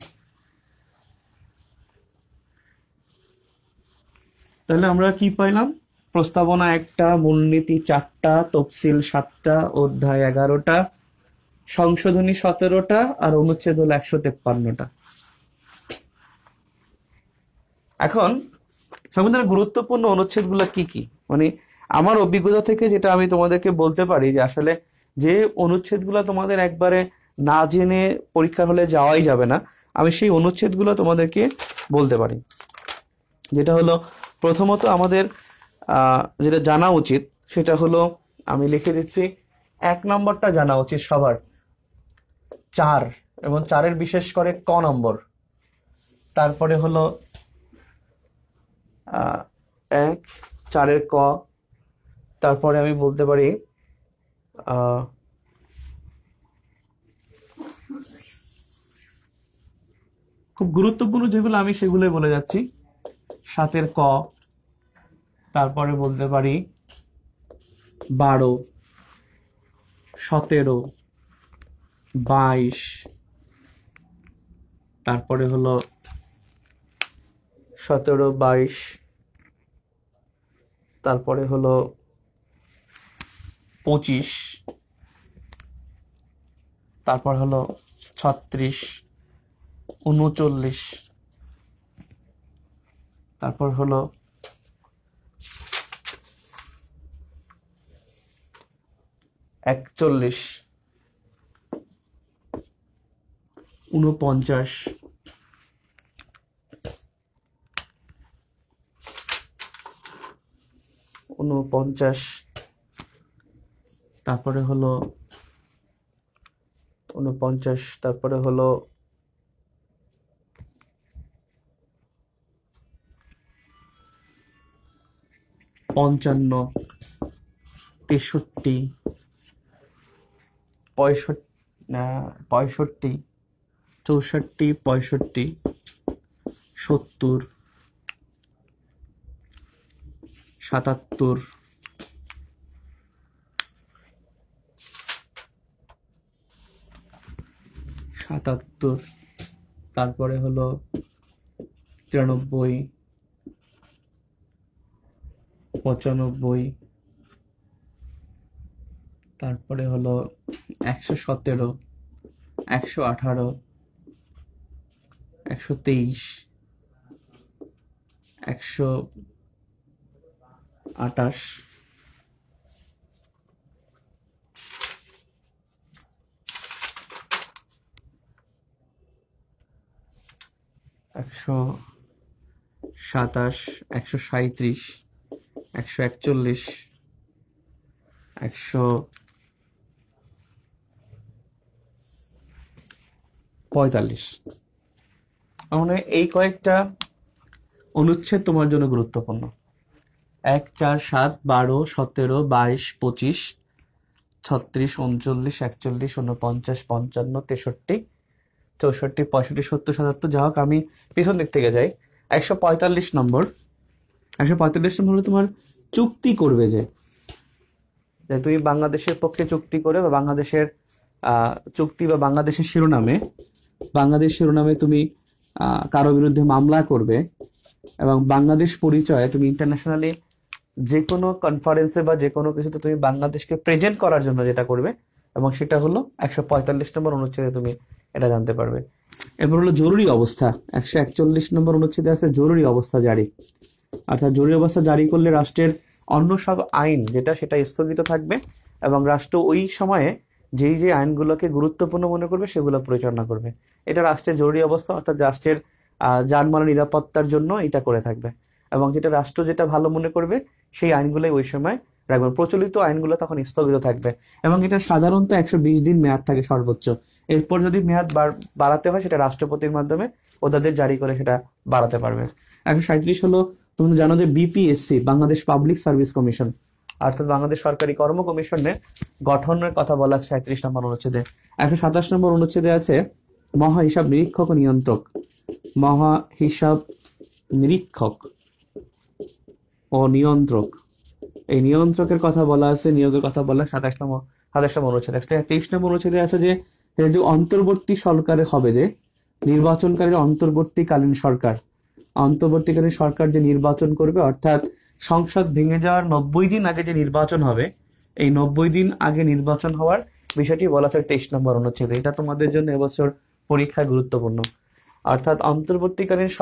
তাহলে আমরা কি পাইলাম? প্রস্তাবনা 1টা, মূলনীতি 4টা, তফসিল 7টা, অধ্যায় 11টা, সংশোধনী 17টা, আর অনুচ্ছেদ হলো 153টা। এখন সংবিধানের গুরুত্বপূর্ণ অনুচ্ছেদগুলো কি কি, মানে আমার অভিজ্ঞতা থেকে যেটা আমি তোমাদেরকে বলতে পারি যে আসলে যে অনুচ্ছেদগুলো তোমাদের একবারে না জেনে পরীক্ষার হলে যাওয়াই যাবে না, আমি সেই অনুচ্ছেদগুলো তোমাদেরকে বলতে পারি। যেটা হলো প্রথমত আমাদের যেটা জানা উচিত সেটা হলো, আমি লিখে দিচ্ছি, 1 নম্বরটা জানা উচিত সবার, 4 এবং 4-এর বিশেষ করে ক নম্বর। তারপরে হলো 1, 4-এর ক। তারপরে আমি বলতে পারি খুব গুরুত্বপূর্ণ যেগুলো আমি সেগুলোই বলে যাচ্ছি। 7-এর ক, তারপরে বলতে পারি 12, 17, 22, তারপরে হলো 17, 22, তারপরে হলো 25, তারপর হলো 36, 39, তারপর হলো 41, 49, 49, তারপরে হলো 49, তারপরে হলো 55, 63, 65, 65, 64, 65, 70, 77, 77, তারপরে হলো 93, 95, তারপরে হলো 117, 118, 123, 128, একশো 27, 137, 141, 145। মানে এই কয়েকটা অনুচ্ছেদ তোমার জন্য গুরুত্বপূর্ণ। 1, 4, 7, 12, 17, 22, 25, 36, 39, 41, 49, 55, 63, 64, 65, 70, 77, যা হোক আমি পিছন দিক থেকে যাই। 145 নম্বর। 145 নম্বর হলো তোমার চুক্তি করবে, যে তুমি বাংলাদেশের পক্ষে চুক্তি করে বা বাংলাদেশের চুক্তি বা বাংলাদেশের শিরোনামে তুমি কারো বিরুদ্ধে মামলা করবে, এবং বাংলাদেশ পরিচয়ে তুমি ইন্টারন্যাশনালি যে কোনো কনফারেন্সে বা যে কোনো কিছুতে তুমি বাংলাদেশকে প্রেজেন্ট করার জন্য যেটা করবে, এবং সেটা হলো 145 নম্বর অনুচ্ছেদে তুমি এটা জানতে পারবে। এরপর হলো জরুরি অবস্থা। 141 নম্বর অনুচ্ছেদে আছে জরুরি অবস্থা জারি। অর্থাৎ জরুরি অবস্থা জারি করলে রাষ্ট্রের অন্য সব আইন সেটা স্থগিত থাকবে, এবং রাষ্ট্র ওই সময়ে যেই যে আইনগুলোকে গুরুত্বপূর্ণ মনে করবে সেগুলো পরিচালনা করবে। এটা রাষ্ট্রের জরুরি অবস্থা, অর্থাৎ রাষ্ট্রের যানবাহন নিরাপত্তার জন্য এটা করে থাকবে, এবং রাষ্ট্র যেটা ভালো মনে করবে সেই আইনগুলোই ওই সময় রাখবে। প্রচলিত আইনগুলো তখন স্থগিত থাকবে, এবং এটা সাধারণত 120 দিন মেয়াদ থাকে সর্বোচ্চ। এরপর যদি মেয়াদ বাড়াতে হয় সেটা রাষ্ট্রপতির মাধ্যমে ওদের জারি করে সেটা বাড়াতে পারবে। 137 হলো, তুমি জানো যে BPSC, Bangladesh Public service Commission, অর্থাৎ বাংলাদেশ সরকারি কর্ম কমিশনের গঠনের কথা বলা আছে 37 নম্বর অনুচ্ছেদে। 127 নম্বর অনুচ্ছেদে আছে মহা হিসাব নিরীক্ষক ও নিয়ন্ত্রক। মহা হিসাব নিরীক্ষক ও নিয়ন্ত্রক, এই নিয়ন্ত্রকের কথা বলা আছে, নিয়োগের কথা বলা 27 নম্বর অনুচ্ছেদে। 23 নম্বর অনুচ্ছেদে আছে যে অন্তর্বর্তী সরকারে হবে, যে নির্বাচনকারীর অন্তর্বর্তীকালীন সরকার যে নির্বাচন করবে, অর্থাৎ সংসদ ভেঙে যাওয়ার 90 দিন আগে যে নির্বাচন হবে, এই 90 দিন আগে নির্বাচন হওয়ার বিষয়টি বলা আছে 23 নম্বর অনুচ্ছেদে। এটা তোমাদের জন্য এবছর পরীক্ষায় গুরুত্বপূর্ণ। অর্থাৎ অন্তর্বর্তীকালীন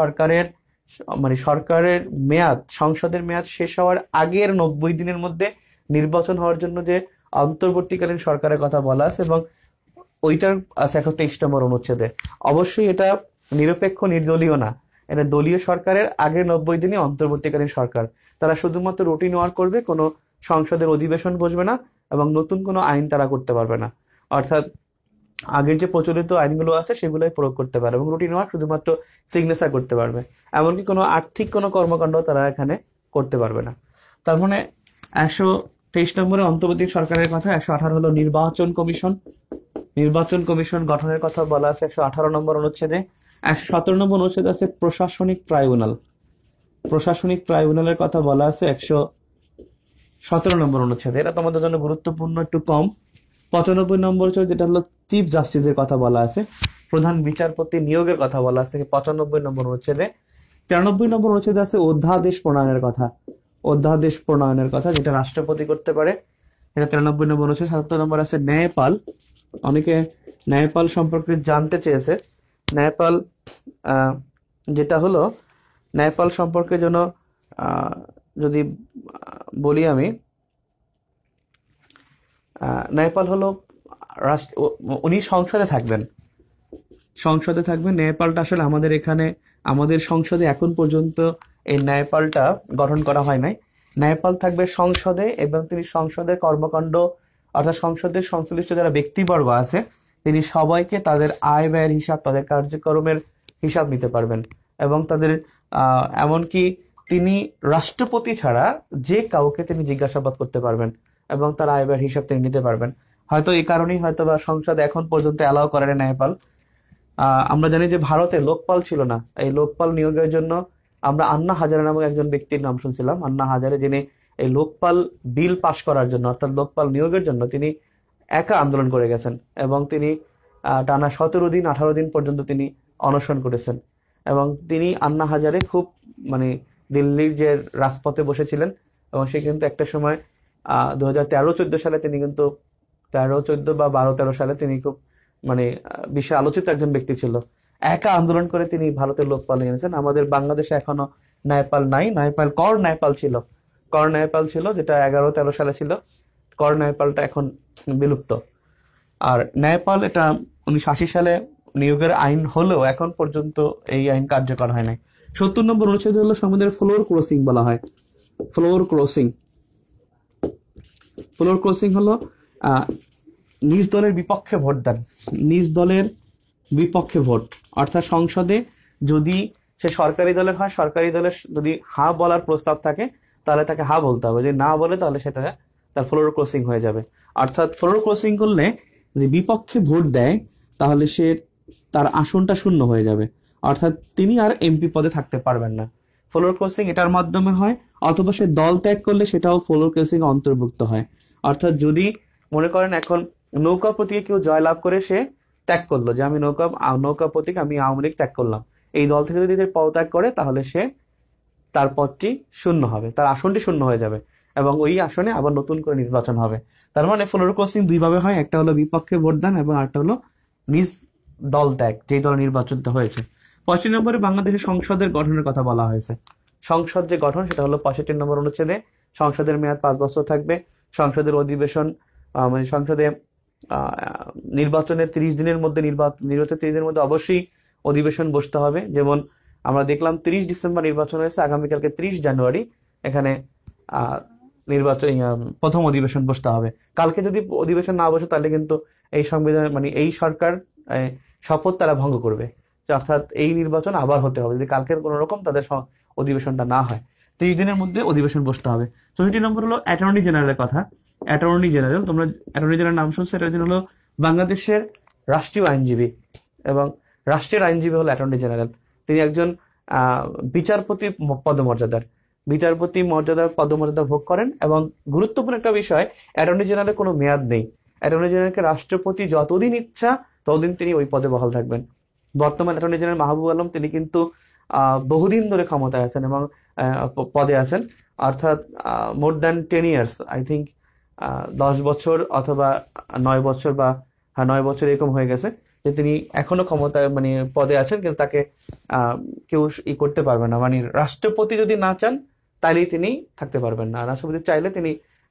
সরকারের মেয়াদ, সংসদের মেয়াদ শেষ হওয়ার আগের 90 দিনের মধ্যে নির্বাচন হওয়ার জন্য যে অন্তর্বর্তীকালীন সরকারের কথা বলা আছে, এবং ওইটার আছে 123 নম্বর অনুচ্ছেদে। অবশ্যই এটা নিরপেক্ষ নির্দলীয় না, এটা দলীয় সরকারের আগের 90 দিনই অন্তর্বর্তীকালীন সরকার। তারা শুধুমাত্র রুটিন ওয়ার্ক করবে, কোনো সংসদের অধিবেশন বসবে না, এবং নতুন কোনো আইন তারা করতে পারবে না। অর্থাৎ আগের যে প্রচলিত আইনগুলো আছে সেগুলোই প্রয়োগ করতে পারবে, এবং রুটিন ওয়ার্ক শুধুমাত্র সিগনেচার করতে পারবে। এমনকি কোনো আর্থিক কোনো কর্মকাণ্ড তারা এখানে করতে পারবে না। তার মানে 123 নম্বরে অন্তর্বর্তী সরকারের কথা। 118 হলো নির্বাচন কমিশন। নির্বাচন কমিশন গঠনের কথা বলা আছে 118 নম্বর অনুচ্ছেদে। 117 নম্বর অনুচ্ছেদে আছে প্রশাসনিক ট্রাইব্যুনাল। প্রশাসনিক ট্রাইব্যুনালের কথা বলা আছে 117 নম্বর অনুচ্ছেদে। এটা তোমাদের জন্য গুরুত্বপূর্ণ, একটু কম। 95 নম্বর হচ্ছে যেটা হলো চিফ জাস্টিসের কথা বলা আছে, প্রধান বিচারপতি নিয়োগের কথা বলা আছে 95 নম্বর অনুচ্ছেদে। 93 নম্বর অনুচ্ছেদে আছে অধ্যাদেশ প্রণয়নের কথা। অধ্যাদেশ প্রণয়নের কথা যেটা রাষ্ট্রপতি করতে পারে, এটা 93 নম্বর অনুচ্ছেদ। 77 নম্বর আছে ন্যায়পাল। অনেকে ন্যায়পাল সম্পর্কে জানতে চেয়েছে। ন্যায়পাল যেটা হলো, ন্যায়পাল সম্পর্কে যেন যদি বলি আমি, ন্যায়পাল হলো উনি সংসদে থাকবেন। সংসদে থাকবেন। ন্যায়পালটা আসলে আমাদের এখানে আমাদের সংসদে এখন পর্যন্ত এই ন্যায়পালটা গঠন করা হয় নাই। ন্যায়পাল থাকবে সংসদে, এবং তিনি সংসদের কর্মকাণ্ড অর্থাৎ সংসদের সংশ্লিষ্ট যারা ব্যক্তিবর্গ আছে তিনি সবাইকে তাদের আয় ব্যয়ের হিসাব, তাদের কার্যক্রমের হিসাব নিতে পারবেন, এবং তাদের এমনকি তিনি রাষ্ট্রপতি ছাড়া যে কাউকে তিনি জিজ্ঞাসাবাদ করতে পারবেন, এবং তার আয় ব্যয়ের হিসাব তিনি নিতে পারবেন। হয়তো এই কারণেই হয়তো বা সংসদ এখন পর্যন্ত অ্যালাউ করে না ন্যায়পাল। আমরা জানি যে ভারতে লোকপাল ছিল না। এই লোকপাল নিয়োগের জন্য আমরা আন্না হাজারে নামক একজন ব্যক্তির নাম শুনছিলাম, আন্না হাজারে, যিনি এই লোকপাল বিল পাশ করার জন্য অর্থাৎ লোকপাল নিয়োগের জন্য তিনি একা আন্দোলন করে গেছেন, এবং তিনি টানা 17 দিন 18 দিন পর্যন্ত তিনি অনশন করেছেন। এবং তিনি আন্না হাজারে খুব মানে দিল্লির যে রাজপথে বসেছিলেন, এবং সে কিন্তু একটা সময় 2013-14 সালে তিনি কিন্তু 13-14 বা 12-13 সালে তিনি খুব মানে বিশ্বে আলোচিত একজন ব্যক্তি ছিল। একা আন্দোলন করে তিনি ভারতের লোকপাল এনেছেন। আমাদের বাংলাদেশে এখনো ন্যায়পাল নাই। ন্যায়পাল কর ন্যায়পাল ছিল, কর ন্যায়পাল ছিল, যেটা 11-13 সালে ছিল। কর ন্যায়পালটা এখন বিলুপ্ত। আর ন্যায়পাল এটা 1980 সালে নিয়োগের আইন হলেও এখন পর্যন্ত এই আইন কার্যকর হয় নাই। 70 নম্বর অনুচ্ছেদ হলো সংবিধানের ফ্লোর ক্রসিং বলা হয়। ফ্লোর ক্রসিং, ফ্লোর ক্রসিং হলো নিজ দলের বিপক্ষে ভোট দেন। নিজ দলের বিপক্ষে ভোট, অর্থাৎ সংসদে যদি সে সরকারি দলের হয়, সরকারি দলের যদি হা বলার প্রস্তাব থাকে তাহলে তাকে হা বলতে হবে, যদি না বলে তাহলে সেটা তার ফ্লোর ক্রসিং হয়ে যাবে। অর্থাৎ ফ্লোর ক্রসিং করলে যদি বিপক্ষে ভোট দেয় তাহলে সে তার আসনটা শূন্য হয়ে যাবে, অর্থাৎ তিনি আর এমপি পদে থাকতে পারবেন না। ফ্লোর ক্রসিং এটার মাধ্যমে হয়, অথবা সে দল ত্যাগ করলে সেটাও ফ্লোর ক্রসিং অন্তর্ভুক্ত হয়। অর্থাৎ যদি মনে করেন এখন নৌকা প্রতীকে কেউ জয়লাভ করে সে ত্যাগ করলো, যে আমি নৌকা প্রতীক আমি আওয়ামী লীগ ত্যাগ করলাম, এই দল থেকে যদি পদত্যাগ করে তাহলে সে তার পদটি শূন্য হবে, তার আসনটি শূন্য হয়ে যাবে, এবং ওই আসনে আবার নতুন করে নির্বাচন হবে। তার মানে ফ্লোর ক্রসিং দুইভাবে হয়, একটা হলো বিপক্ষে ভোটদান এবং আরেকটা হলো নিজ দল ত্যাগ, যেই দল নির্বাচিত হয়েছে। 65 নম্বরে বাংলাদেশের সংসদের গঠনের কথা বলা হয়েছে। সংসদ যে গঠন সেটা হলো 65 নম্বর অনুচ্ছেদে। সংসদের মেয়াদ 5 বছর থাকবে। সংসদের অধিবেশন মানে সংসদে নির্বাচনের 30 দিনের মধ্যে নির্বাচনের 30 দিনের মধ্যে অবশ্যই অধিবেশন বসতে হবে। যেমন আমরা দেখলাম 30 ডিসেম্বর নির্বাচন হয়েছে, আগামীকালকে 30 জানুয়ারি এখানে নির্বাচন প্রথম অধিবেশন বসতে হবে। কালকে যদি অধিবেশন না বসে তাহলে কিন্তু এই সংবিধান মানে এই সরকার শপথ তারা ভঙ্গ করবে, অর্থাৎ এই নির্বাচন আবার হতে হবে যদি কালকের কোনো রকম তাদের অধিবেশনটা না হয়। 30 দিনের মধ্যে অধিবেশন বসতে হবে। 64 নম্বর হলো অ্যাটর্নি জেনারেলের কথা। অ্যাটর্নি জেনারেল, তোমরা অ্যাটর্নি জেনারেল নাম শুনছো, এটা হলো বাংলাদেশের রাষ্ট্রীয় আইনজীবী, এবং রাষ্ট্রের আইনজীবী হলো অ্যাটর্নি জেনারেল। তিনি একজন বিচারপতি পদমর্যাদার, বিচারপতি মর্যাদার পদমর্যাদা ভোগ করেন। এবং গুরুত্বপূর্ণ একটা বিষয়, অ্যাটর্নি জেনারেলের কোনো মেয়াদ নেই। অ্যাটর্নি জেনারেলকে রাষ্ট্রপতি যতদিন ইচ্ছা ততদিন তিনি ওই পদে বহাল থাকবেন। বর্তমান অ্যাটর্নি জেনারেল মাহবুব আলম, তিনি কিন্তু বহুদিন ধরে ক্ষমতায় আছেন এবং পদে আছেন, অর্থাৎ more than 10 years, I think 10 বছর অথবা 9 বছর বা 9 বছর এরকম হয়ে গেছে যে তিনি এখনো ক্ষমতায় মানে পদে আছেন, কিন্তু তাকে কেউ করতে পারবে না। মানে রাষ্ট্রপতি যদি না চান তাইলেই তিনি থাকতে পারবেন না, রাষ্ট্রপতি চাইলে তিনি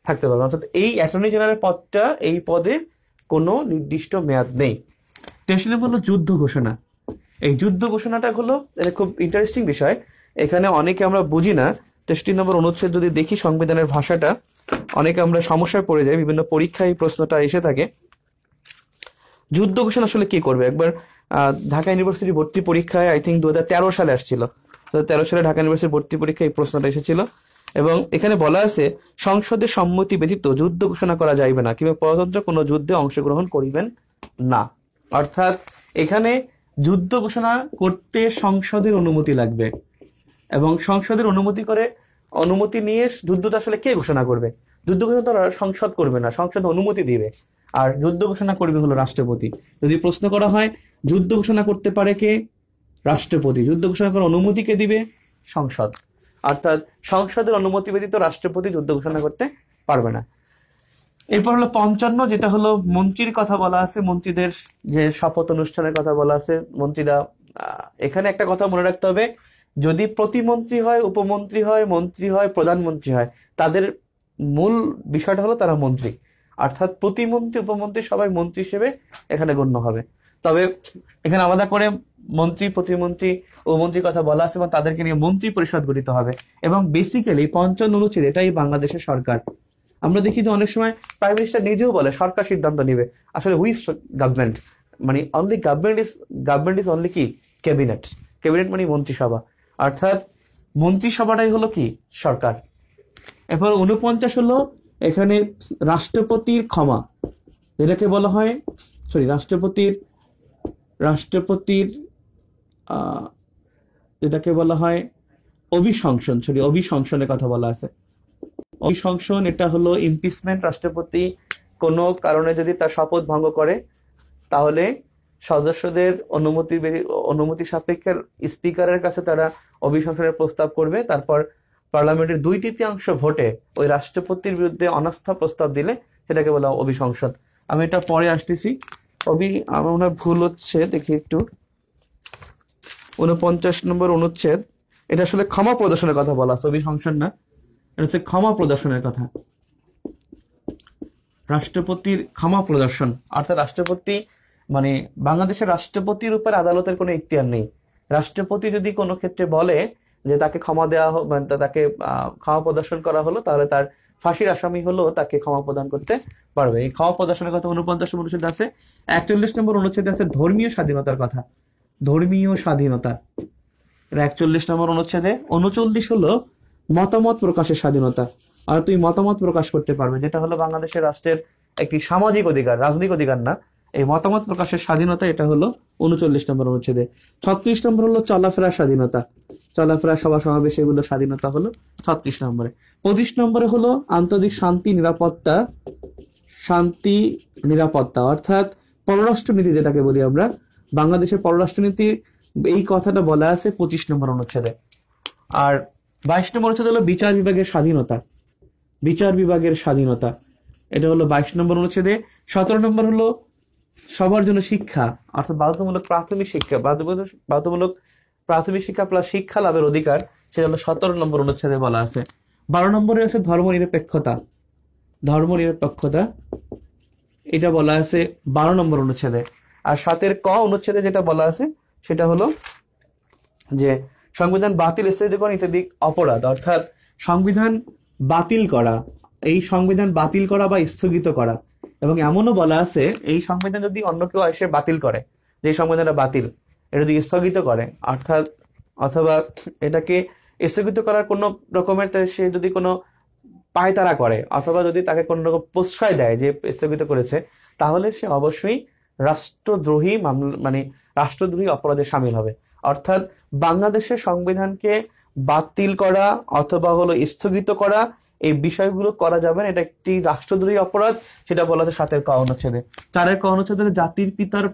থাকতে পারবে, অর্থাৎ এই অ্যাটর্নি জেনারেল পদটা, এই পদে কোনো নির্দিষ্ট মেয়াদ নেই। 83 নম্বর হলো যুদ্ধ ঘোষণা। এই যুদ্ধ ঘোষণাটা হলো এটা খুব ইন্টারেস্টিং বিষয়, এখানে অনেকে আমরা বুঝি না। 63 নম্বর অনুচ্ছেদ যদি দেখি সংবিধানের ভাষাটা, অনেকে আমরা সমস্যায় পড়ে যাই, বিভিন্ন পরীক্ষায় এই প্রশ্নটা এসে থাকে। যুদ্ধ ঘোষণা আসলে কি করবে? একবার ঢাকা ইউনিভার্সিটি ভর্তি পরীক্ষায় আই থিঙ্ক 2013 সালে আসছিল, 2013 সালে ঢাকা ইউনিভার্সিটি ভর্তি পরীক্ষায় এই প্রশ্নটা এসেছিল, এবং এখানে বলা আছে সংসদের সম্মতি ব্যতীত যুদ্ধ ঘোষণা করা যাইবে না কিংবা প্রজাতন্ত্র কোনো যুদ্ধে অংশগ্রহণ করিবেন না। অর্থাৎ এখানে যুদ্ধ ঘোষণা করতে সংসদের অনুমতি লাগবে, এবং সংসদের অনুমতি নিয়ে যুদ্ধটা আসলে কে ঘোষণা করবে? যুদ্ধ ঘোষণা তো সংসদ করবে না, সংসদ অনুমতি দিবে, আর যুদ্ধ ঘোষণা করবে হলো রাষ্ট্রপতি। যদি প্রশ্ন করা হয় যুদ্ধ ঘোষণা করতে পারে কে? রাষ্ট্রপতি। যুদ্ধ ঘোষণা করার অনুমতি কে দিবে? সংসদ। অর্থাৎ সংসদের অনুমতি ব্যতীত রাষ্ট্রপতি যুদ্ধ ঘোষণা করতে পারবে না। এরপর হলো 55, যেটা হলো মন্ত্রীর কথা বলা আছে, মন্ত্রীদের যে শপথ অনুষ্ঠানের কথা বলা আছে। মন্ত্রীরা, এখানে একটা কথা মনে রাখতে হবে, যদি প্রতিমন্ত্রী হয়, উপমন্ত্রী হয়, মন্ত্রী হয়, প্রধানমন্ত্রী হয়, তাদের মূল বিষয়টা হলো তারা মন্ত্রী। অর্থাৎ প্রতিমন্ত্রী উপমন্ত্রী সবাই মন্ত্রী হিসেবে এখানে গণ্য হবে। তবে এখানে আলাদা করে মন্ত্রী, প্রতিমন্ত্রী ও মন্ত্রীর কথা বলা আছে, এবং তাদেরকে নিয়ে মন্ত্রী পরিষদ গঠিত হবে। এবং বেসিক্যালি 55 অনুচ্ছেদ এটাই বাংলাদেশের সরকার। আমরা দেখি যে অনেক সময় প্রাইম মিনিস্টার নিজেও বলে সরকার সিদ্ধান্ত নিবে, আসলে হুইজ গভর্নমেন্ট, মানে অনলি গভর্নমেন্ট ইজ অনলি কি ক্যাবিনেট, ক্যাবিনেট মানে মন্ত্রিসভা, অর্থাৎ মন্ত্রিসভাটাই হলো কি সরকার। এরপর 49 হলো এখানে রাষ্ট্রপতির ক্ষমা, যেটাকে বলা হয় রাষ্ট্রপতির যেটাকে বলা হয় অভিশংসনের কথা বলা আছে। অভিশংসন এটা হলো ইমপিচমেন্ট। রাষ্ট্রপতি কোনো কারণে যদি তার শপথ ভঙ্গ করে, তাহলে সদস্যদের অনুমতি সাপেক্ষে স্পিকারের কাছে তারা অভিশংসনের প্রস্তাব করবে। তারপর পার্লামেন্টের 2/3 ভোটে ওই রাষ্ট্রপতির বিরুদ্ধে অনাস্থা প্রস্তাব দিলে সেটাকে বলা অভিশংসন। আমি এটা পরে আসতেছি। আমার মনে হয় ভুল হচ্ছে, দেখি একটু। 49 নম্বর অনুচ্ছেদ, এটা আসলে ক্ষমা প্রদর্শনের কথা বলা আছে, অভিশংসন না, এটা হচ্ছে ক্ষমা প্রদর্শনের কথা। রাষ্ট্রপতির ক্ষমা প্রদর্শন, অর্থাৎ রাষ্ট্রপতি মানে বাংলাদেশের রাষ্ট্রপতির উপর আদালতের কোনো ইখতিয়ার নেই। রাষ্ট্রপতি যদি কোনো ক্ষেত্রে বলে যে তাকে ক্ষমা দেওয়া হোক, মানে তাকে ক্ষমা প্রদর্শন করা হলো, তাহলে তার ফাঁসির আসামি হলো তাকে ক্ষমা প্রদান করতে পারবে। এই ক্ষমা প্রদর্শনের কথা 49 নম্বর অনুচ্ছেদ আছে। 41 নম্বর অনুচ্ছেদে আছে ধর্মীয় স্বাধীনতার কথা, ধর্মীয় স্বাধীনতা 41 নম্বর অনুচ্ছেদে। 39 হলো মতামত প্রকাশের স্বাধীনতা, আর তুই মতামত প্রকাশ করতে পারবে, যেটা হলো বাংলাদেশের রাষ্ট্রের একটি সামাজিক অধিকার, রাজনৈতিক অধিকার না। এই মতামত প্রকাশের স্বাধীনতা এটা হলো 39 নম্বর অনুচ্ছেদে। 36 নম্বর হলো চলাফেরার স্বাধীনতা, চলাফেরা সভা সমাবেশ এগুলো স্বাধীনতা হলো 36 নম্বরে। 25 নম্বরে হলো আন্তর্জাতিক শান্তি নিরাপত্তা, অর্থাৎ পররাষ্ট্রনীতি যেটাকে বলি আমরা, বাংলাদেশের পররাষ্ট্রনীতি, এই কথাটা বলা আছে 25 নম্বর অনুচ্ছেদে। আর 22 নম্বর অনুচ্ছেদ হলো বিচার বিভাগের স্বাধীনতা, এটা হলো 22 নম্বর অনুচ্ছেদে। 17 নম্বর হলো সবার জন্য শিক্ষা, অর্থাৎ বাধ্যতামূলক প্রাথমিক শিক্ষা প্লাস শিক্ষা লাভের অধিকার, সেটা হলো 17 নম্বর অনুচ্ছেদে বলা আছে। 12 নম্বরে আছে ধর্মনিরপেক্ষতা, এটা বলা আছে 12 নম্বর অনুচ্ছেদে। আর 7 ক অনুচ্ছেদে যেটা বলা আছে সেটা হলো যে সংবিধান বাতিল, স্থগিতকরণ ইত্যাদি অপরাধ, অর্থাৎ সংবিধান বাতিল করা, এই সংবিধান বাতিল করা বা স্থগিত করা। এবং এমনও বলা আছে এই সংবিধান যদি অন্য কেউ এসে বাতিল করে, যে সংবিধানটা বাতিল, এটা যদি স্থগিত করে, অর্থাৎ অথবা এটাকে স্থগিত করার কোন রকমের সে যদি কোনো পায়তারা করে, অথবা যদি তাকে কোন রকম প্রশ্রয় দেয় যে স্থগিত করেছে, তাহলে সে অবশ্যই রাষ্ট্রদ্রোহী রাষ্ট্রদ্রোহী অপরাধে সামিল হবে। অর্থাৎ বাংলাদেশের সংবিধানকে বাতিল করা অথবা হলো স্থগিত করা, এই বিষয়গুলো করা যাবে না, এটা একটি রাষ্ট্রদ্রোহী অপরাধ, সেটা বলা আছে 7 ক অনুচ্ছেদে। 4 ক অনুচ্ছেদে জাতির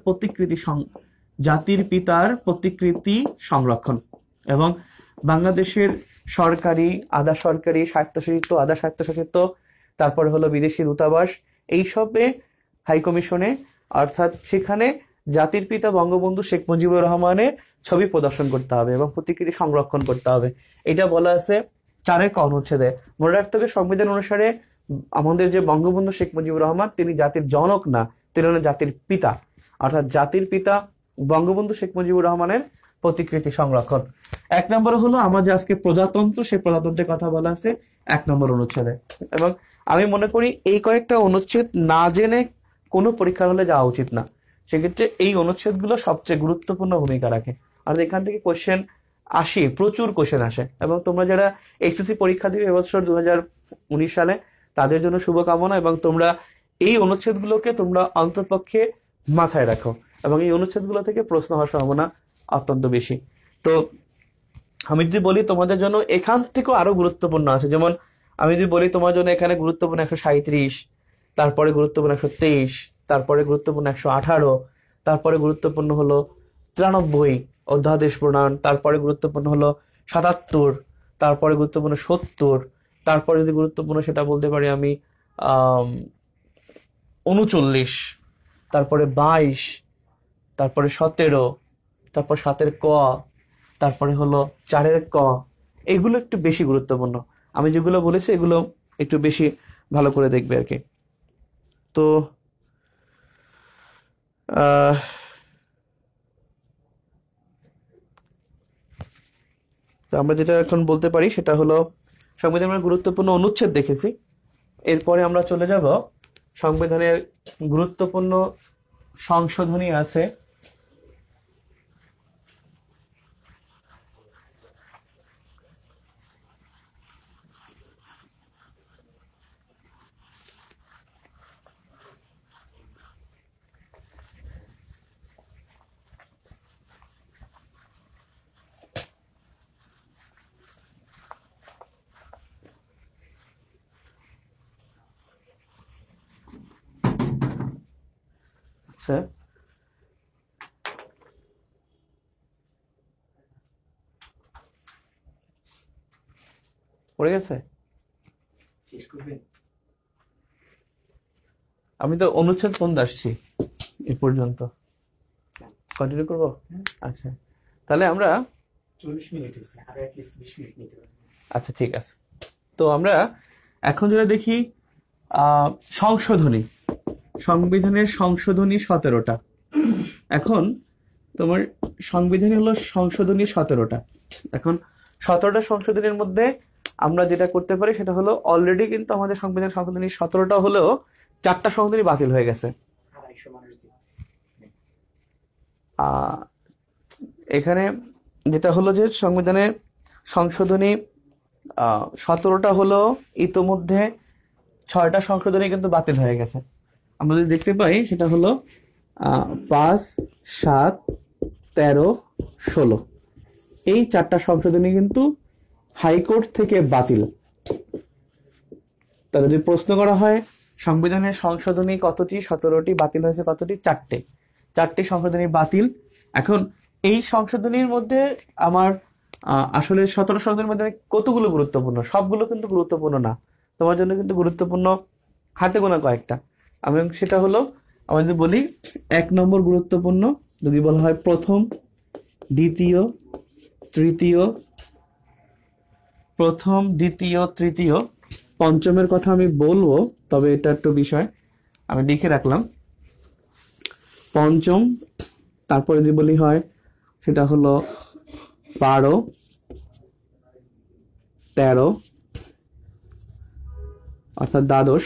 প্রতিকৃতি সংরক্ষণ, এবং বাংলাদেশের সরকারি, আধা সরকারি, স্বায়ত্তশাসিত, আধা স্বায়ত্তশাসিত, তারপরে হলো বিদেশি দূতাবাস, এইসবে হাই কমিশনে, অর্থাৎ সেখানে জাতির পিতা বঙ্গবন্ধু শেখ মুজিবুর রহমানের ছবি প্রদর্শন করতে হবে এবং প্রতিকৃতি সংরক্ষণ করতে হবে, এটা বলা আছে 4 ক অনুচ্ছেদে। মনে রাখতে হবে সংবিধান অনুসারে আমাদের যে বঙ্গবন্ধু শেখ মুজিবুর রহমান, তিনি জাতির জনক না, তিনি হলেন জাতির পিতা। অর্থাৎ জাতির পিতা বঙ্গবন্ধু শেখ মুজিবুর রহমানের প্রতিকৃতি সংরক্ষণ। 1 নম্বর হলো আমার যে আজকে প্রজাতন্ত্র, সেই প্রজাতন্ত্রের কথা বলা আছে 1 নম্বর অনুচ্ছেদে। এবং আমি মনে করি এই কয়েকটা অনুচ্ছেদ না জেনে কোনো পরীক্ষার হলে যাওয়া উচিত না। সেক্ষেত্রে এই অনুচ্ছেদগুলো সবচেয়ে গুরুত্বপূর্ণ ভূমিকা রাখে। আর এখান থেকে কোশ্চেন আসে, প্রচুর কোশ্চেন আসে। এবং তোমরা যারা এইচএসসি পরীক্ষা দিবে এবছর 2019 সালে, তাদের জন্য শুভকামনা। এবং তোমরা এই অনুচ্ছেদগুলোকে তোমরা অন্ততপক্ষে মাথায় রাখো, এবং এই অনুচ্ছেদগুলো থেকে প্রশ্ন হওয়ার সম্ভাবনা অত্যন্ত বেশি। তো আমি যদি বলি তোমাদের জন্য এখান থেকেও আরো গুরুত্বপূর্ণ আছে, যেমন আমি যদি বলি তোমার জন্য এখানে গুরুত্বপূর্ণ 137, তারপরে গুরুত্বপূর্ণ 123, তারপরে গুরুত্বপূর্ণ 118, তারপরে গুরুত্বপূর্ণ হলো 93 অধ্যাদেশ প্রণয়ন, তারপরে গুরুত্বপূর্ণ হলো 77, তারপরে গুরুত্বপূর্ণ 70, তারপরে যদি গুরুত্বপূর্ণ সেটা বলতে পারি আমি 39, তারপরে 22, তারপরে 17, তারপর 7 ক, তারপরে হলো 4 ক। এগুলো একটু বেশি গুরুত্বপূর্ণ। আমি যেগুলো বলেছি এগুলো একটু বেশি ভালো করে দেখবে আর কি। তো আমরা যেটা এখন বলতে পারি সেটা হলো সংবিধানের গুরুত্বপূর্ণ অনুচ্ছেদ দেখেছি। এরপরে আমরা চলে যাব সংবিধানের গুরুত্বপূর্ণ সংশোধনী আছে। আচ্ছা, পড়ে গেছে? আমি তো অনুচ্ছেদ পর্যন্ত আসছি এ পর্যন্ত, কন্টিনিউ করবো? আচ্ছা, তাহলে আমরা 40 মিনিট আছে, আর at least 20 মিনিট নিতে পারবো। আচ্ছা ঠিক আছে। তো আমরা এখন যেটা দেখি সংশোধনী, সংবিধানের সংশোধনী 17টা। এখন তোমার সংবিধানে হলো সংশোধনী 17টা। এখন 17টা সংশোধনীর মধ্যে আমরা যেটা করতে পারি সেটা হলো অলরেডি কিন্তু আমাদের সংবিধান সংশোধনী 17টা হলেও 4টা সংশোধনী বাতিল হয়ে গেছে। 250 মানুষ দিচ্ছে। এখানে যেটা হলো যে সংবিধানের সংশোধনী 17টা হলো ইতোমধ্যে 6টা সংশোধনী কিন্তু বাতিল হয়ে গেছে। আমরা যদি দেখতে পাই সেটা হলো 5, 7, 13, 16 এই 4টা সংশোধনী কিন্তু হাইকোর্ট থেকে বাতিল। তাহলে যদি প্রশ্ন করা হয় সংবিধানের সংশোধনী কতটি, 17টি, বাতিল হয়েছে কতটি? 4টি সংশোধনী বাতিল। এখন এই সংশোধনীর মধ্যে আমার আসলে 17 সংশোধনীর মধ্যে কতগুলো গুরুত্বপূর্ণ? সবগুলো কিন্তু গুরুত্বপূর্ণ না, তোমার জন্য কিন্তু গুরুত্বপূর্ণ হাতে গোনা কয়েকটা। আমি সেটা হলো, আমি যদি বলি 1 নম্বর গুরুত্বপূর্ণ যদি বলা হয় প্রথম, দ্বিতীয়, তৃতীয়, প্রথম, দ্বিতীয়, তৃতীয়, পঞ্চমের কথা আমি বলবো, তবে এটা একটু বিষয় আমি লিখে রাখলাম। পঞ্চম, তারপরে যদি বলি হয় সেটা হলো 12, 13 অর্থাৎ দ্বাদশ,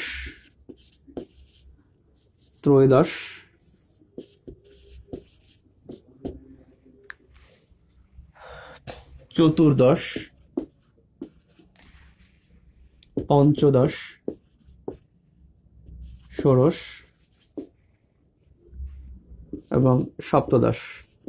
ত্রয়োদশ, চতুর্দশ, পঞ্চদশ, ষোড়শ এবং সপ্তদশ।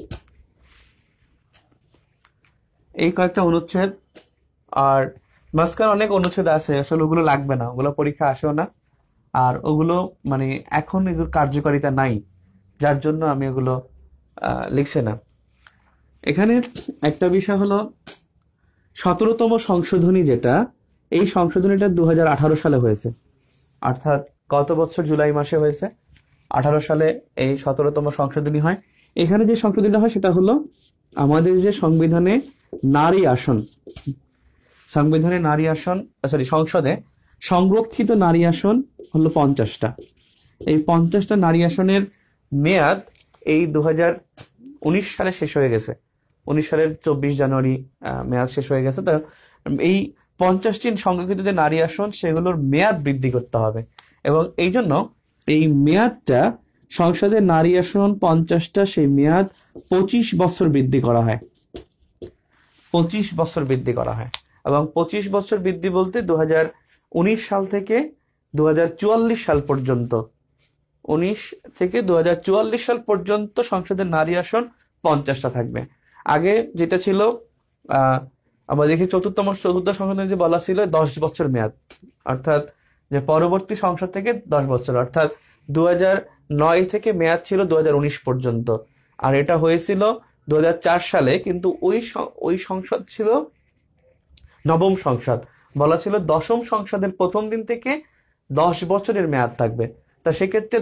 এই কয়েকটা অনুচ্ছেদ। আর মাঝখানে অনেক অনুচ্ছেদ আছে, আসলে ওগুলো লাগবে না, ওগুলো পরীক্ষা আসেও না, আর ওগুলো মানে এখন এগুলোর কার্যকারিতা নাই, যার জন্য আমি ওগুলো লিখছি না। এখানে একটা বিষয় হলো 17তম সংশোধনী, যেটা এই সংশোধনীটা 2018 সালে হয়েছে, অর্থাৎ গত বছর জুলাই মাসে হয়েছে। 18 সালে এই 17তম সংশোধনী হয়। এখানে যে সংশোধনীটা হয় সেটা হলো আমাদের যে সংবিধানে নারী আসন, সংবিধানে নারী আসন, সংসদে সংরক্ষিত নারী আসন হলো 50টা। এই 50টা নারী আসনের মেয়াদ এই 2019 সালে শেষ হয়ে গেছে। 19 সালের 24 জানুয়ারি মেয়াদ শেষ হয়ে গেছে। তো এই 50টি সংরক্ষিত যে নারী আসন সেগুলোর মেয়াদ বৃদ্ধি করতে হবে, এবং এই জন্য এই মেয়াদটা সংসদের নারী আসন 50টা, সেই মেয়াদ 25 বছর বৃদ্ধি করা হয়। 25 বছর বৃদ্ধি করা হয়, এবং 25 বছর বৃদ্ধি বলতে 2019 সাল থেকে 2044 সাল পর্যন্ত, 19 থেকে 2044 সাল পর্যন্ত সংসদের নারী আসন 50টা থাকবে। আগে যেটা ছিল আমরা দেখি চতুর্থ সংসদে যে বলা ছিল 10 বছর মেয়াদ, অর্থাৎ যে পরবর্তী সংসদ থেকে 10 বছর, অর্থাৎ 2009 থেকে মেয়াদ ছিল 2019 পর্যন্ত। আর এটা হয়েছিল 2004 সালে, কিন্তু ওই সংসদ ছিল নবম সংসদ। বলা ছিল দশম সংসদের প্রথম দিন থেকে 10 বছরের মেয়াদ থাকবে। তা সেক্ষেত্রে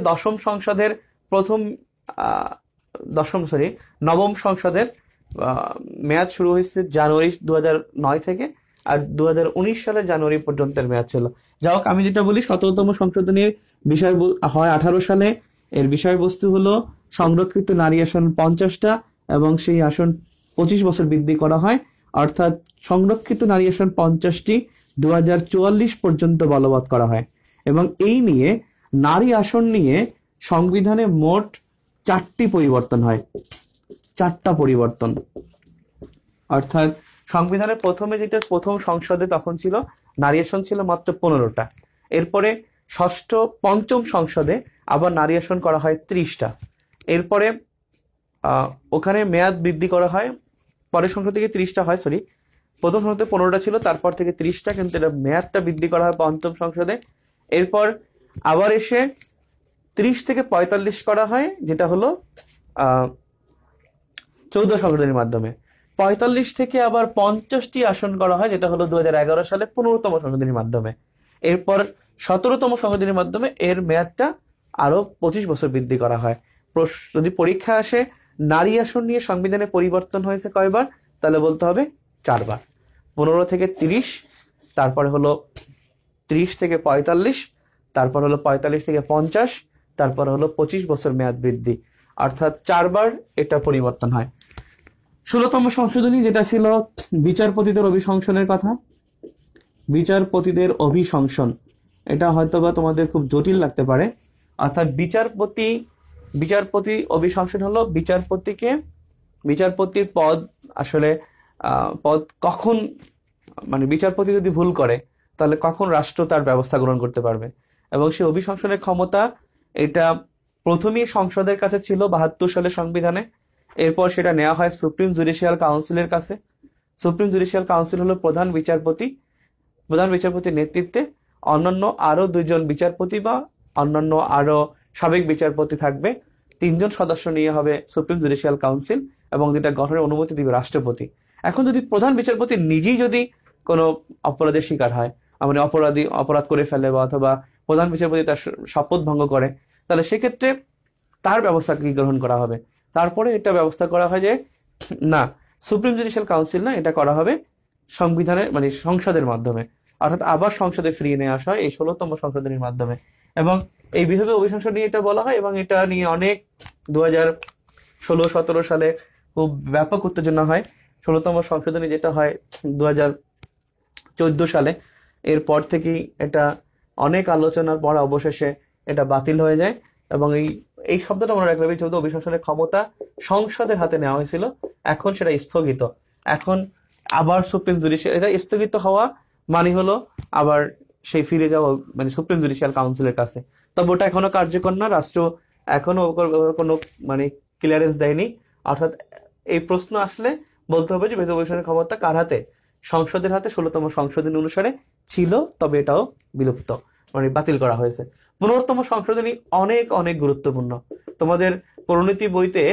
নবম সংসদের মেয়াদ শুরু হয়েছে জানুয়ারি 2009 থেকে, আর 2019 সালের জানুয়ারি পর্যন্তের মেয়াদ ছিল। যাই হোক, আমি যেটা বলি 17তম সংশোধনীর বিষয় হয় 18 সালে। এর বিষয়বস্তু হলো সংরক্ষিত নারী আসন 50টা, এবং সেই আসন 25 বছর বৃদ্ধি করা হয়, অর্থাৎ সংরক্ষিত নারী আসন 50টি 2044 পর্যন্ত বলবৎ করা হয়। এবং এই নিয়ে নারী আসন নিয়ে সংবিধানে মোট 4টি পরিবর্তন হয়, 4টা পরিবর্তন। অর্থাৎ সংবিধানের প্রথম সংসদে তখন ছিল নারী আসন ছিল মাত্র 15টা। এরপরে পঞ্চম সংসদে আবার নারী আসন করা হয় 30টা। এরপরে ওখানে মেয়াদ বৃদ্ধি করা হয়, পরের সংসদ থেকে 30টা হয়, প্রথম সংসদে 15টা ছিল, তারপর থেকে 30টা, কিন্তু এটা মেয়াদটা বৃদ্ধি করা হয় পঞ্চম সংসদে। এরপর আবার এসে 30 থেকে 45 করা হয়, যেটা হলো 14 সংশোধনীর মাধ্যমে। 45 থেকে আবার 50টি আসন করা হয়, যেটা হলো 2011 সালে 15তম সংশোধনীর মাধ্যমে। এরপর 17তম সংশোধনীর মাধ্যমে এর মেয়াদটা আরো 25 বছর বৃদ্ধি করা হয়। যদি পরীক্ষা আসে নারী আসন নিয়ে সংবিধানে পরিবর্তন হয়েছে কয়বার, তাহলে বলতে হবে 4 বার। 15 থেকে 30, তারপরে হলো 30 থেকে 45, তারপর হলো 45 থেকে 50, তারপর হলো 25 বছর মেয়াদ বৃদ্ধি, অর্থাৎ 4 বার এটা পরিবর্তন হয়। 16তম সংশোধনী যেটা ছিল বিচারপতিদের অভিশংসনের কথা। বিচারপতিদের অভিশংসন, এটা হয়তোবা তোমাদের খুব জটিল লাগতে পারে। অর্থাৎ বিচারপতি অভিশংসন হলো বিচারপতির পদ আসলে কখন, মানে বিচারপতি যদি ভুল করে তাহলে কখন রাষ্ট্র তার ব্যবস্থা গ্রহণ করতে পারবে, এবং সেই অভিশংসনের ক্ষমতা এটা প্রথমেই সংসদের কাছে ছিল 72 সালের সংবিধানে। এরপর সেটা নেওয়া হয় সুপ্রিম জুডিশিয়াল কাউন্সিলের কাছে। সুপ্রিম জুডিশিয়াল কাউন্সিল হলো প্রধান বিচারপতির নেতৃত্বে অন্যান্য আরো 2জন বিচারপতি বা অন্যান্য আরো সাবেক বিচারপতি থাকবে। 3জন সদস্য নিয়ে হবে সুপ্রিম জুডিশিয়াল কাউন্সিল, এবং যেটা গঠনের অনুমতি দিবে রাষ্ট্রপতি। এখন যদি প্রধান বিচারপতি নিজেই যদি কোনো অপরাধের শিকার হয়, মানে অপরাধ করে ফেলে, বা অথবা প্রধান বিচারপতি তার শপথ ভঙ্গ করে, তাহলে সেক্ষেত্রে তার ব্যবস্থা কি গ্রহণ করা হবে? তারপরে এটা ব্যবস্থা করা হয় যে না, সুপ্রিম জুডিশিয়াল কাউন্সিল না, এটা করা হবে সংবিধানের মানে সংসদের মাধ্যমে, অর্থাৎ আবার সংসদে ফিরিয়ে নিয়ে আসা হয় এই 16তম সংশোধনীর মাধ্যমে। এবং এই বিভাগে অভিশংসন নিয়ে এটা বলা হয়, এবং এটা নিয়ে অনেক 2016-17 সালে খুব ব্যাপক উত্তেজনা হয়। 16তম সংশোধনী যেটা হয় 2014 সালে, এরপর থেকেই এটা অনেক আলোচনার পর অবশেষে এটা বাতিল হয়ে যায়। এবং এই শব্দটা মনে রাখবে, অভিশংসনের ক্ষমতা সংসদের হাতে নেওয়া হয়েছিল, এখন সেটা স্থগিত। এখন আবার সুপ্রিম জুডিশিয়াল, এটা স্থগিত হওয়া মানে হলো আবার সেই ফিরে যাওয়া মানে সুপ্রিম জুডিশিয়াল কাউন্সিলের কাছে। তবে ওটা এখনো কার্যকর না, রাষ্ট্র এখনো কোনো মানে ক্লিয়ারেন্স দেয়নি। অর্থাৎ এই প্রশ্ন আসলে বলতে হবে যে অভিশংসনের ক্ষমতা কার হাতে? সংসদের হাতে। 16তম সংশোধনী অনুসারে ছিল, তবে এটাও বিলুপ্ত, মানে বাতিল করা হয়েছে। 15তম সংশোধনী অনেক অনেক গুরুত্বপূর্ণ। তোমাদের পরিণতি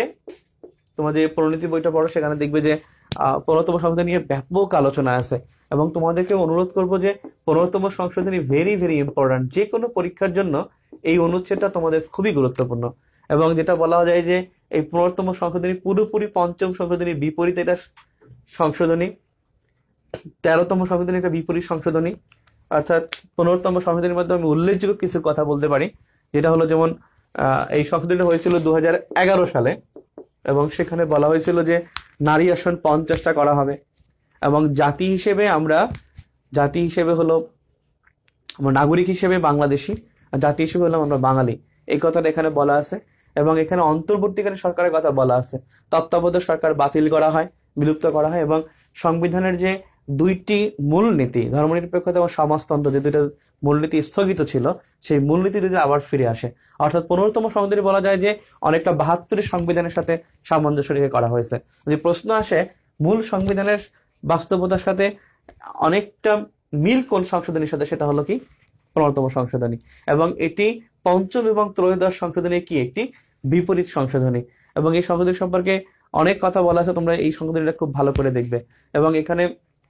বইটা পড়ো, সেখানে দেখবে যে 15তম সংশোধনী নিয়ে ব্যাপক আলোচনা আছে। এবং তোমাদেরকে অনুরোধ করবো যে 15তম সংশোধনী ভেরি ভেরি ইম্পর্টেন্ট। যে কোনো পরীক্ষার জন্য এই অনুচ্ছেদটা তোমাদের খুবই গুরুত্বপূর্ণ। এবং যেটা বলা যায় যে এই 15তম সংশোধনী পুরোপুরি পঞ্চম সংশোধনীর বিপরীত এটা সংশোধনী। 13তম সংশোধনী একটা বিপরীত সংশোধনী। অর্থাৎ 15তম সংশোধনীর মধ্যে আমি উল্লেখযোগ্য কিছু কথা বলতে পারি, যেটা হলো যেমন এই সংশোধনীটা হয়েছিল 2011 সালে, এবং সেখানে বলা হয়েছিল যে নারী আসন 50টা করা হবে, এবং জাতি হিসেবে হলো আমরা নাগরিক হিসেবে বাংলাদেশি, আর জাতি হিসেবে হলাম আমরা বাঙালি, এই কথাটা এখানে বলা আছে। এবং এখানে অন্তর্বর্তীকালীন সরকারের কথা বলা আছে। তত্ত্বাবধায়ক সরকার বাতিল করা হয়, বিলুপ্ত করা হয়, এবং সংবিধানের যে দুইটি মূলনীতি, ধর্মনিরপেক্ষতা এবং সমাজতন্ত্র, যে দুইটা মূলনীতি স্থগিত ছিল, সেই মূলনীতি দুটো আবার ফিরে আসে। অর্থাৎ 15তম সংশোধনী বলা যায় যে অনেকটা 72 সংবিধানের সাথে সামঞ্জস্য রেখে করা হয়েছে। যে প্রশ্ন আসে মূল সংবিধানের বাস্তবতার সাথে অনেকটা মিল কোন সংশোধনীর সাথে, সেটা হলো কি 15তম সংশোধনী। এবং এটি পঞ্চম এবং ত্রয়োদশ সংশোধনী কি একটি বিপরীত সংশোধনী। এবং এই সংশোধনী সম্পর্কে অনেক কথা বলা আছে, তোমরা এই সংশোধনীটা খুব ভালো করে দেখবে। এবং এখানে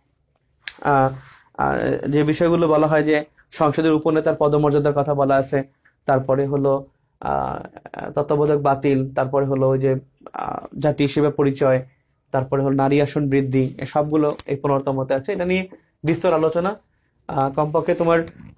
যে বিষয়গুলো বলা হয় যে সংসদের উপনেতার পদমর্যাদার কথা বলা আছে, তারপরে হলো তত্ত্বাবধায়ক বাতিল, তারপরে হলো ওই যে জাতি হিসেবে পরিচয়, তারপরে হলো নারী আসন বৃদ্ধি, সবগুলো এই 15তমতে আছে। এটা নিয়ে বিস্তর আলোচনা। কমপক্ষে তোমার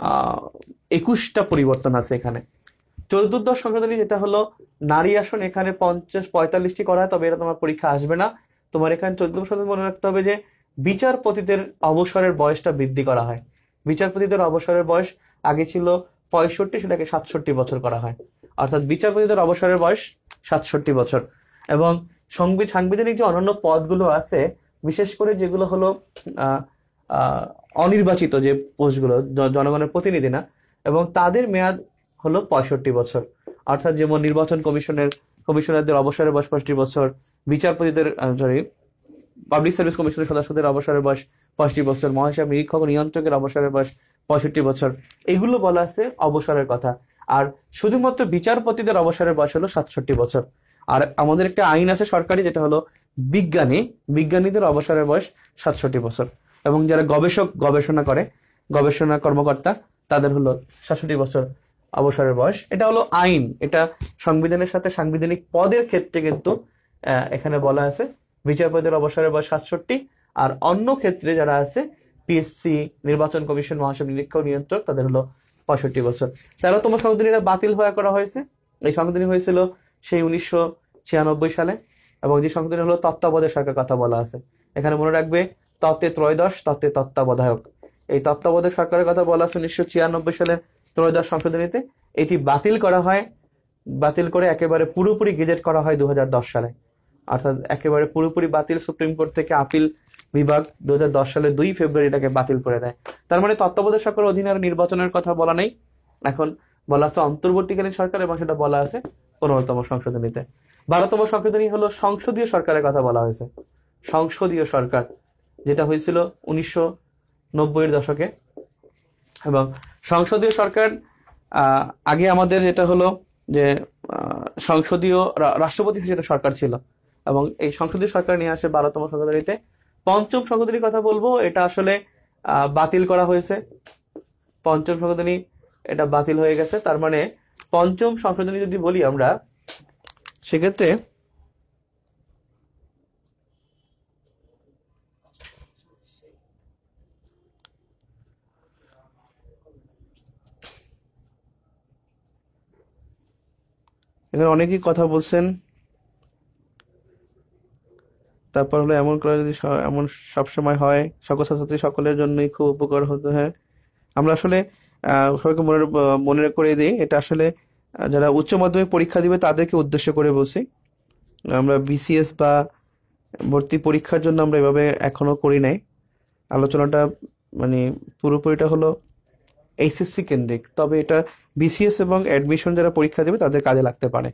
21টা পরিবর্তন আছে এখানে। চতুর্দশ সংশোধনী যেটা হলো নারী আসন, এখানে 45টি করা হয়, তবে এটা তোমার পরীক্ষা আসবে না। তোমার এখানে 14তম সংশোধনী মনে রাখতে হবে যে বিচারপতিদের অবসরের বয়সটা বৃদ্ধি করা হয়। বিচারপতিদের অবসরের বয়স আগে ছিল 65, সেটাকে 67 বছর করা হয়। অর্থাৎ বিচারপতিদের অবসরের বয়স 67 বছর। এবং সাংবিধানিক যে অন্যান্য পদগুলো আছে, বিশেষ করে যেগুলো হলো অনির্বাচিত যে পোস্টগুলো, জনগণের প্রতিনিধি না, এবং তাদের মেয়াদ হলো 65 বছর। অর্থাৎ যেমন নির্বাচন কমিশনারদের অবসরের বয়স 65 বছর, বিচারপতিদের পাবলিক সার্ভিস কমিশনের সদস্যদের অবসরের বয়স 65 বছর, মহাসেবা নিরীক্ষক ও নিয়ন্ত্রকের অবসরের বয়স 65 বছর। এগুলো বলা আছে অবসরের কথা। আর শুধুমাত্র বিচারপতিদের অবসরের বয়স হলো 67 বছর। আর আমাদের একটা আইন আছে সরকারি, যেটা হলো বিজ্ঞানীদের অবসরের বয়স 67 বছর। এবং যারা গবেষণা কর্মকর্তা, তাদের হলো 67 বছর অবসরের বয়স। এটা হলো আইন, এটা সংবিধানের সাথে সাংবিধানিক পদের ক্ষেত্রে কিন্তু এখানে বলা আছে বিচারপতিদের অবসরের বয়স 67, আর অন্য ক্ষেত্রে যারা আছে পিএসসি, নির্বাচন কমিশন, মহাসেবা নিরীক্ষক নিয়ন্ত্রক, তাদের হলো 65 বছর। 13তম সংশোধনীটা বাতিল করা হয়েছে। এই সংশোধনী হয়েছিল সেই 1996 সালে। এবং যে সংশোধনী হলো তত্ত্বাবধায়ক সরকার কথা বলা আছে। এখানে মনে রাখবে তত্ত্বে ত্রয়োদশ, তত্ত্বে তত্ত্বাবধায়ক। এই তত্ত্বাবধায়ক সরকারের কথা বলা আছে 1996 সালের ত্রয়োদশ সংশোধনীতে। এটি বাতিল করা হয়, বাতিল করে একেবারে পুরোপুরি গেজেট করা হয় 2010 সালে। অর্থাৎ একেবারে পুরোপুরি বাতিল, সুপ্রিম কোর্ট থেকে আপিল বিভাগ 2010 সালের 2 ফেব্রুয়ারি এটাকে বাতিল করে দেয়। তার মানে তত্ত্বাবধায়ক সরকারের অধীনে আর নির্বাচনের কথা বলা নেই, এখন বলা আছে অন্তর্বর্তীকালীন সরকার, এবং সেটা বলা আছে 15তম সংশোধনীতে। 12তম সংশোধনী হলো সংসদীয় সরকারের কথা বলা হয়েছে। সংসদীয় সরকার যেটা হয়েছিল 1990-এর দশকে। এবং সংসদীয় সরকার আগে আমাদের যেটা হলো যে সংসদীয় রাষ্ট্রপতি শাসিত সরকার ছিল, এবং এই সংসদীয় সরকার নিয়ে আসে 12তম সংশোধনীতে। পঞ্চম সংশোধনীর কথা বলবো, এটা আসলে বাতিল করা হয়েছে। পঞ্চম সংশোধনী এটা বাতিল হয়ে গেছে। তার মানে পঞ্চম সংশোধনী যদি বলি আমরা, সেক্ষেত্রে এখানে অনেকেই কথা বলছেন। তারপর হলো এমন করে যদি এমন সবসময় হয়, সকল ছাত্রছাত্রী সকলের জন্যই খুব উপকার হতে হয়। আমরা আসলে সবাইকে মনে করে দিই, এটা আসলে যারা উচ্চ মাধ্যমিক পরীক্ষা দিবে তাদেরকে উদ্দেশ্য করে বলছি। আমরা বিসিএস বা ভর্তি পরীক্ষার জন্য আমরা এভাবে এখনো করি নাই। আলোচনাটা মানে পুরোপুরিটা হলো এইচএসসি কেন্দ্রিক, তবে এটা বিসিএস এবং অ্যাডমিশন যারা পরীক্ষা দেবে তাদের কাজে লাগতে পারে।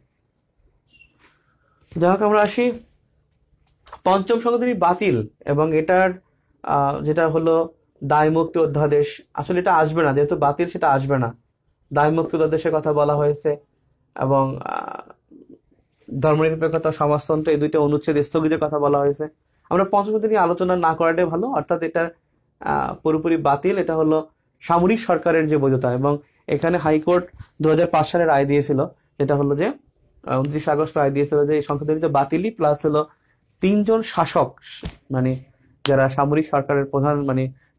যাই হোক, আমরা আসি পঞ্চম সংশোধনী বাতিল, এবং এটার যেটা হলো দায় মুক্তি অধ্যাদেশ, আসলে এটা আসবে না, যেহেতু বাতিল সেটা আসবে না। দায় মুক্তি অধ্যাদেশের কথা বলা হয়েছে, এবং ধর্মনিরপেক্ষতা, সমাজতন্ত্র, এই দুইটা অনুচ্ছেদ স্থগিতের কথা বলা হয়েছে। আমরা পঞ্চম সংশোধনী নিয়ে আলোচনা না করাটাই ভালো। অর্থাৎ এটার পুরোপুরি বাতিল। এটা হলো সামরিক সরকারের যে বৈধতা, এবং এখানে হাইকোর্ট 2005 সালে রায় দিয়েছিল, যেটা হলো যে 29 আগস্ট রায় দিয়েছিল যে এই সংশোধনীতে বাতিলই, প্লাস হলো 3 জন শাসক, মানে যারা সামরিক সরকারের প্রধান, মানে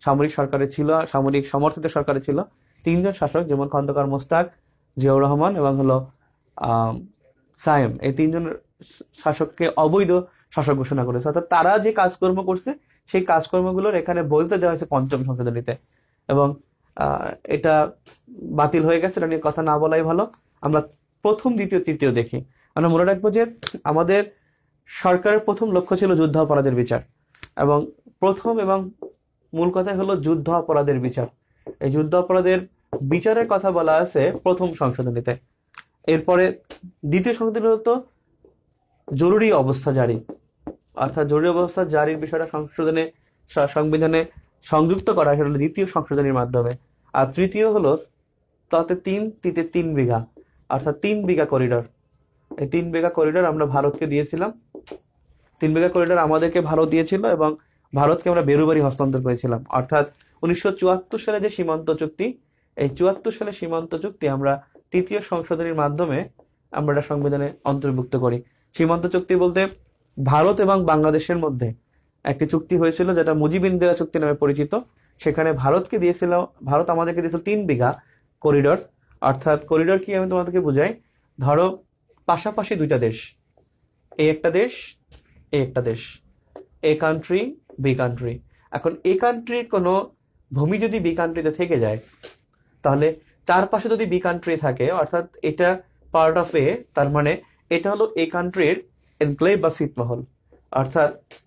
সামরিক সরকারে ছিল, সামরিক সমর্থিত সরকারে ছিল 3জন শাসক, যেমন খন্দকার মোস্তাক, জিয়াউর রহমান এবং হলো সায়েম। এই 3জন শাসককে অবৈধ শাসক ঘোষণা করেছে। অর্থাৎ তারা যে কাজকর্ম করছে সেই কাজকর্মগুলোর এখানে বলতে দেওয়া হয়েছে 5ম সংশোধনীতে, এবং এটা বাতিল হয়ে গেছে। এটা নিয়ে কথা না বলাই ভালো। আমরা প্রথম, দ্বিতীয়, তৃতীয় দেখি। আমরা মনে রাখবো যে আমাদের সরকারের প্রথম লক্ষ্য ছিল যুদ্ধ অপরাধের বিচার, এবং প্রথম এবং মূল কথাই হলো যুদ্ধ অপরাধের বিচার। এই যুদ্ধ অপরাধের বিচারের কথা বলা আছে প্রথম সংশোধনীতে। এরপরে দ্বিতীয় সংশোধনী হতো জরুরি অবস্থা জারি, অর্থাৎ জরুরি অবস্থা জারির বিষয়টা সংবিধানে সংযুক্ত করা সেটা হলো দ্বিতীয় সংশোধনীর মাধ্যমে। আর তৃতীয় হলো তাতে 3 বিঘা, অর্থাৎ 3 বিঘা করিডর। এই 3 বিঘা করিডর আমরা ভারতকে দিয়েছিলাম। 3 বিঘা করিডর আমাদেরকে ভারত দিয়েছিল এবং ভারতকে আমরা বেরুবারি হস্তান্তর করেছিলাম। অর্থাৎ 1974 সালে যে সীমান্ত চুক্তি, এই 74 সালে সীমান্ত চুক্তি আমরা তৃতীয় সংশোধনীর মাধ্যমে আমরা এটা সংবিধানে অন্তর্ভুক্ত করি। সীমান্ত চুক্তি বলতে ভারত এবং বাংলাদেশের মধ্যে একটি চুক্তি হয়েছিল যেটা মুজিব-ইন্দিরা চুক্তি নামে পরিচিত। সেখানে ভারত আমাদেরকে দিয়েছিল 3 বিঘা করিডর। অর্থাৎ করিডর কি আমি তোমাদেরকে বুঝাই, ধরো পাশাপাশি 2টা দেশ, এই একটা দেশ, এই একটা দেশ, এ কান্ট্রি, বি কান্ট্রি। এখন এ কান্ট্রির কোনো ভূমি যদি বি কান্ট্রিতে থেকে যায়, তাহলে চারপাশে যদি বি কান্ট্রি থাকে, অর্থাৎ এটা পার্ট অফ এ, তার মানে এটা হলো এ কান্ট্রির এনক্লেভ বা ছিটমহল। অর্থাৎ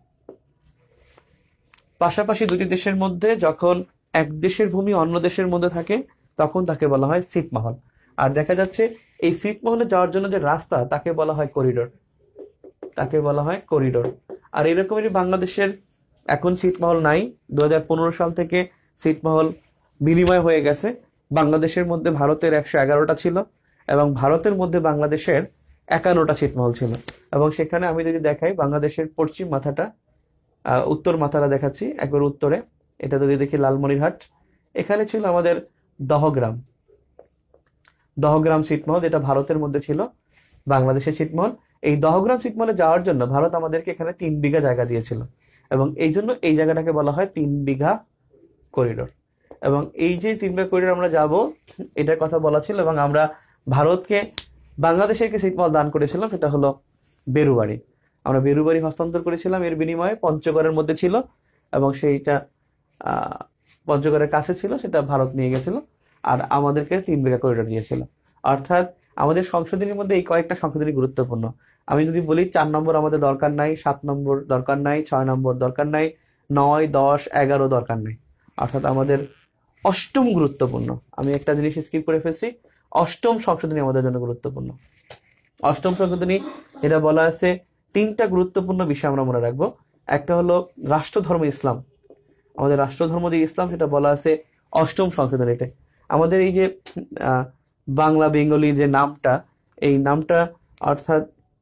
পাশাপাশি 2টি দেশের মধ্যে যখন এক দেশের ভূমি অন্য দেশের মধ্যে থাকে তখন তাকে বলা হয় ছিটমহল। আর দেখা যাচ্ছে এই ছিটমহলে যাওয়ার জন্য যে রাস্তা তাকে বলা হয় করিডোর, তাকে বলা হয় করিডোর। আর এরকমই বাংলাদেশের এখন ছিটমহল নাই। 2015 সাল থেকে ছিটমহল বিনিময় হয়ে গেছে। বাংলাদেশের মধ্যে ভারতের 111টা ছিল এবং ভারতের মধ্যে বাংলাদেশের 51টা ছিটমহল ছিল। এবং সেখানে আমি যদি দেখাই বাংলাদেশের পশ্চিম মাথাটা, উত্তর মাথাটা দেখাচ্ছি একবার উত্তরে, এটা যদি দেখি লালমনিরহাট, এখানে ছিল আমাদের দহগ্রাম ছিটমহল, যেটা ভারতের মধ্যে ছিল বাংলাদেশের ছিটমহল। এই দহগ্রাম ছিটমহলে যাওয়ার জন্য ভারত আমাদেরকে এখানে 3 বিঘা জায়গা দিয়েছিল, এবং এই জন্য এই জায়গাটাকে বলা হয় 3 বিঘা করিডোর। এবং এই যে 3 বিঘা করিডোর আমরা যাব, এটার কথা বলা ছিল। এবং আমরা ভারতকে বাংলাদেশের ছিটমহল দান করেছিলাম, সেটা হলো বেরুবাড়ি। আমরা বেরুবাড়ি হস্তান্তর করেছিলাম, এর বিনিময়ে পঞ্চগড়ের মধ্যে ছিল এবং সেইটা পঞ্চগড়ের কাছে ছিল, সেটা ভারত নিয়ে গেছিল আর আমাদেরকে 3 বিঘা করিডোর দিয়েছিল। অর্থাৎ আমাদের সংশোধনীর মধ্যে এই কয়েকটা সংশোধনী গুরুত্বপূর্ণ। আমি যদি বলি 4 নম্বর আমাদের দরকার নাই, 7 নম্বর দরকার নাই, 6 নম্বর দরকার নাই, 9, 10, 11 দরকার নাই। অর্থাৎ আমাদের 8ম গুরুত্বপূর্ণ। আমি একটা জিনিস স্কিপ করে ফেলছি, 8ম সংশোধনী আমাদের জন্য গুরুত্বপূর্ণ। 8ম সংশোধনী, এটা বলা আছে 3টা গুরুত্বপূর্ণ বিষয় আমরা মনে রাখবো। একটা হলো রাষ্ট্রধর্ম ইসলাম। আমাদের রাষ্ট্রধর্ম যে ইসলাম, সেটা বলা আছে 8ম সংশোধনীতে। আমাদের এই যে বাংলা বেঙ্গলি যে নামটা, এই নামটা অর্থাৎ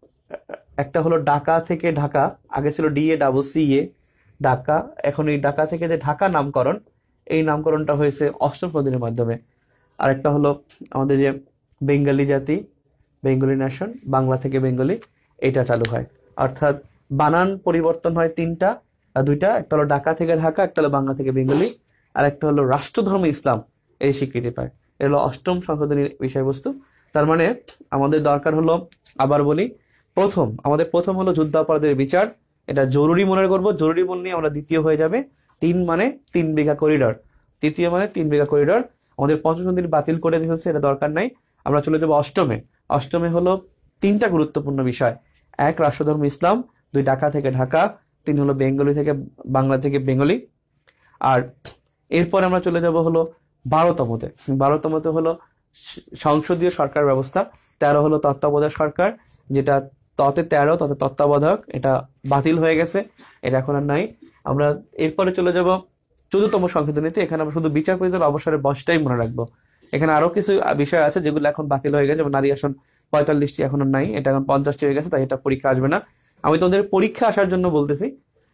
একটা হলো ঢাকা থেকে ঢাকা, আগে ছিল DA ঢাকা, এখন এই ঢাকা থেকে যে ঢাকা নামকরণ, এই নামকরণটা হয়েছে 8ম সংশোধনীর মাধ্যমে। আর একটা হলো আমাদের যে বেঙ্গলি জাতি, বেঙ্গলি নেশন, বাংলা থেকে বেঙ্গলি, এটা চালু হয়। অর্থাৎ বানান পরিবর্তন হয় 2টা, একটা হলো ঢাকা থেকে ঢাকা, একটা হলো বাংলা থেকে বেঙ্গলি, আর একটা হলো রাষ্ট্রধর্ম ইসলাম, এই স্বীকৃতি পায়। এটা হলো 8ম সংশোধনীর বিষয়বস্তু। তার মানে আমাদের দরকার হলো, আবার বলি, আমাদের প্রথম হলো যুদ্ধ অপরাধের বিচার, এটা জরুরি মনে করবো। জরুরি মনে নিয়ে আমরা দ্বিতীয় হয়ে যাবে 3 মানে 3 বিঘা করিডর, তৃতীয় মানে 3 বিঘা করিডর। আমাদের 5ম সংশোধনী বাতিল করে দিয়েছে, এটা দরকার নাই। আমরা চলে যাবো 8মে। 8মে হলো 3টা গুরুত্বপূর্ণ বিষয়। 1 রাষ্ট্রধর্ম ইসলাম, 2 ঢাকা থেকে ঢাকা, 3 হলো বেঙ্গলি থেকে বাংলা থেকে বেঙ্গলি। আর এরপর আমরা চলে যাব হলো 12তমতে। 12তমতে হলো সংসদীয় সরকার ব্যবস্থা। 13 হলো তত্ত্বাবধায়ক সরকার, যেটা ততে 13, ততে তত্ত্বাবধায়ক, এটা বাতিল হয়ে গেছে, এটা এখন আর নাই। আমরা এরপরে চলে যাব 14তম সংশোধনীতে। এখানে আমরা শুধু বিচার পরিষদের অবসরের বয়সটাই মনে রাখবো। এখানে আরো কিছু বিষয় আছে যেগুলো এখন বাতিল হয়ে গেছে, যেমন নারী আসন 45টি এখন আর নাই, এটা এখন 50টি হয়ে গেছে, তাই এটা পরীক্ষা আসবে না। আমি তোমাদের পরীক্ষা আসার জন্য বলতেছি।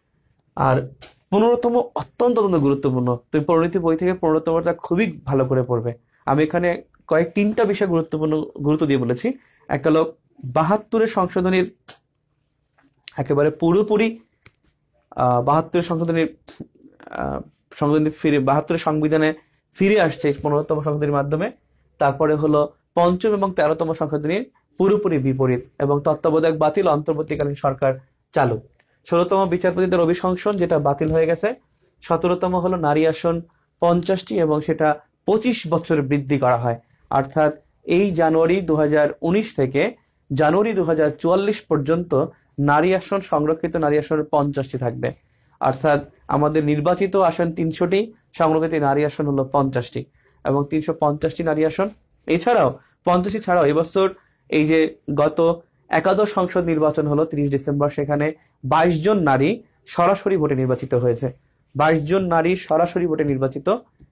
আর 15তম অত্যন্ত গুরুত্বপূর্ণ। তুমি পরিণতি বই থেকে 15তমটা খুবই ভালো করে পড়বে। আমি এখানে 3টা বিষয় গুরুত্ব দিয়ে বলেছি। একটা হলো 72 সংশোধনীর একেবারে পুরোপুরি 72 সংশোধনীর সংবিধান ফিরে 72 সংবিধানে ফিরে আসছে 15তম সংশোধনীর মাধ্যমে। তারপরে হলো 5ম এবং 13তম সংশোধনীর পুরোপুরি বিপরীত, এবং তত্ত্বাবধায়ক বাতিল, অন্তর্বর্তীকালীন সরকার চালু। 16তম বিচারপতিদের অভিশংসন, যেটা বাতিল হয়ে গেছে। 17তম হলো নারী আসন 50টি, এবং সেটা 25 বছর বৃদ্ধি করা হয়। অর্থাৎ এই জানুয়ারি 2019 থেকে জানুয়ারি 2044 পর্যন্ত নারী আসন, সংরক্ষিত নারী আসন 50টি থাকবে। অর্থাৎ আমাদের নির্বাচিত আসন 300টি, সংরক্ষিত নারী আসন হলো 50টি, এবং 350টি নারী আসন। এছাড়াও 50টি ছাড়াও এবছর এই যে গত একাদশ সংসদ নির্বাচন হলো 30 ডিসেম্বর, সেখানে 22 জন নারী সরাসরি ভোটে নির্বাচিত হয়েছে। 22 জন নারী সরাসরি ভোটে নির্বাচিত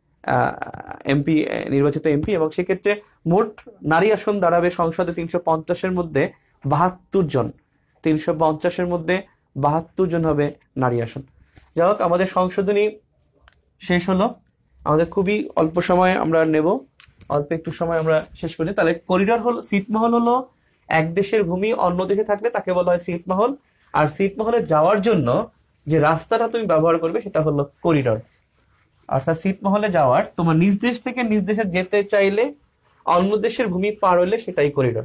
এমপি, এবং সেক্ষেত্রে মোট নারী আসন দাঁড়াবে সংসদে 350-এর মধ্যে 72 জন। 350-এর মধ্যে 72 জন হবে নারী আসন। যাই হোক, আমাদের সংশোধনী শেষ হলো। আমাদের খুবই অল্প সময় আমরা নেব, অল্প একটু সময় আমরা শেষ করি। তাহলে করিডোর হলো, ছিটমহল হলো এক দেশের ভূমি অন্য দেশে থাকলে তাকে বলা হয় ছিটমহল। আর ছিটমহলে যাওয়ার জন্য যে রাস্তাটা তুমি ব্যবহার করবে সেটা হলো করিডোর। অর্থাৎ ছিটমহলে যাওয়ার, তোমার নিজ দেশ থেকে নিজ দেশে যেতে চাইলে অন্য দেশের ভূমি পার হলে সেটাই করিডোর।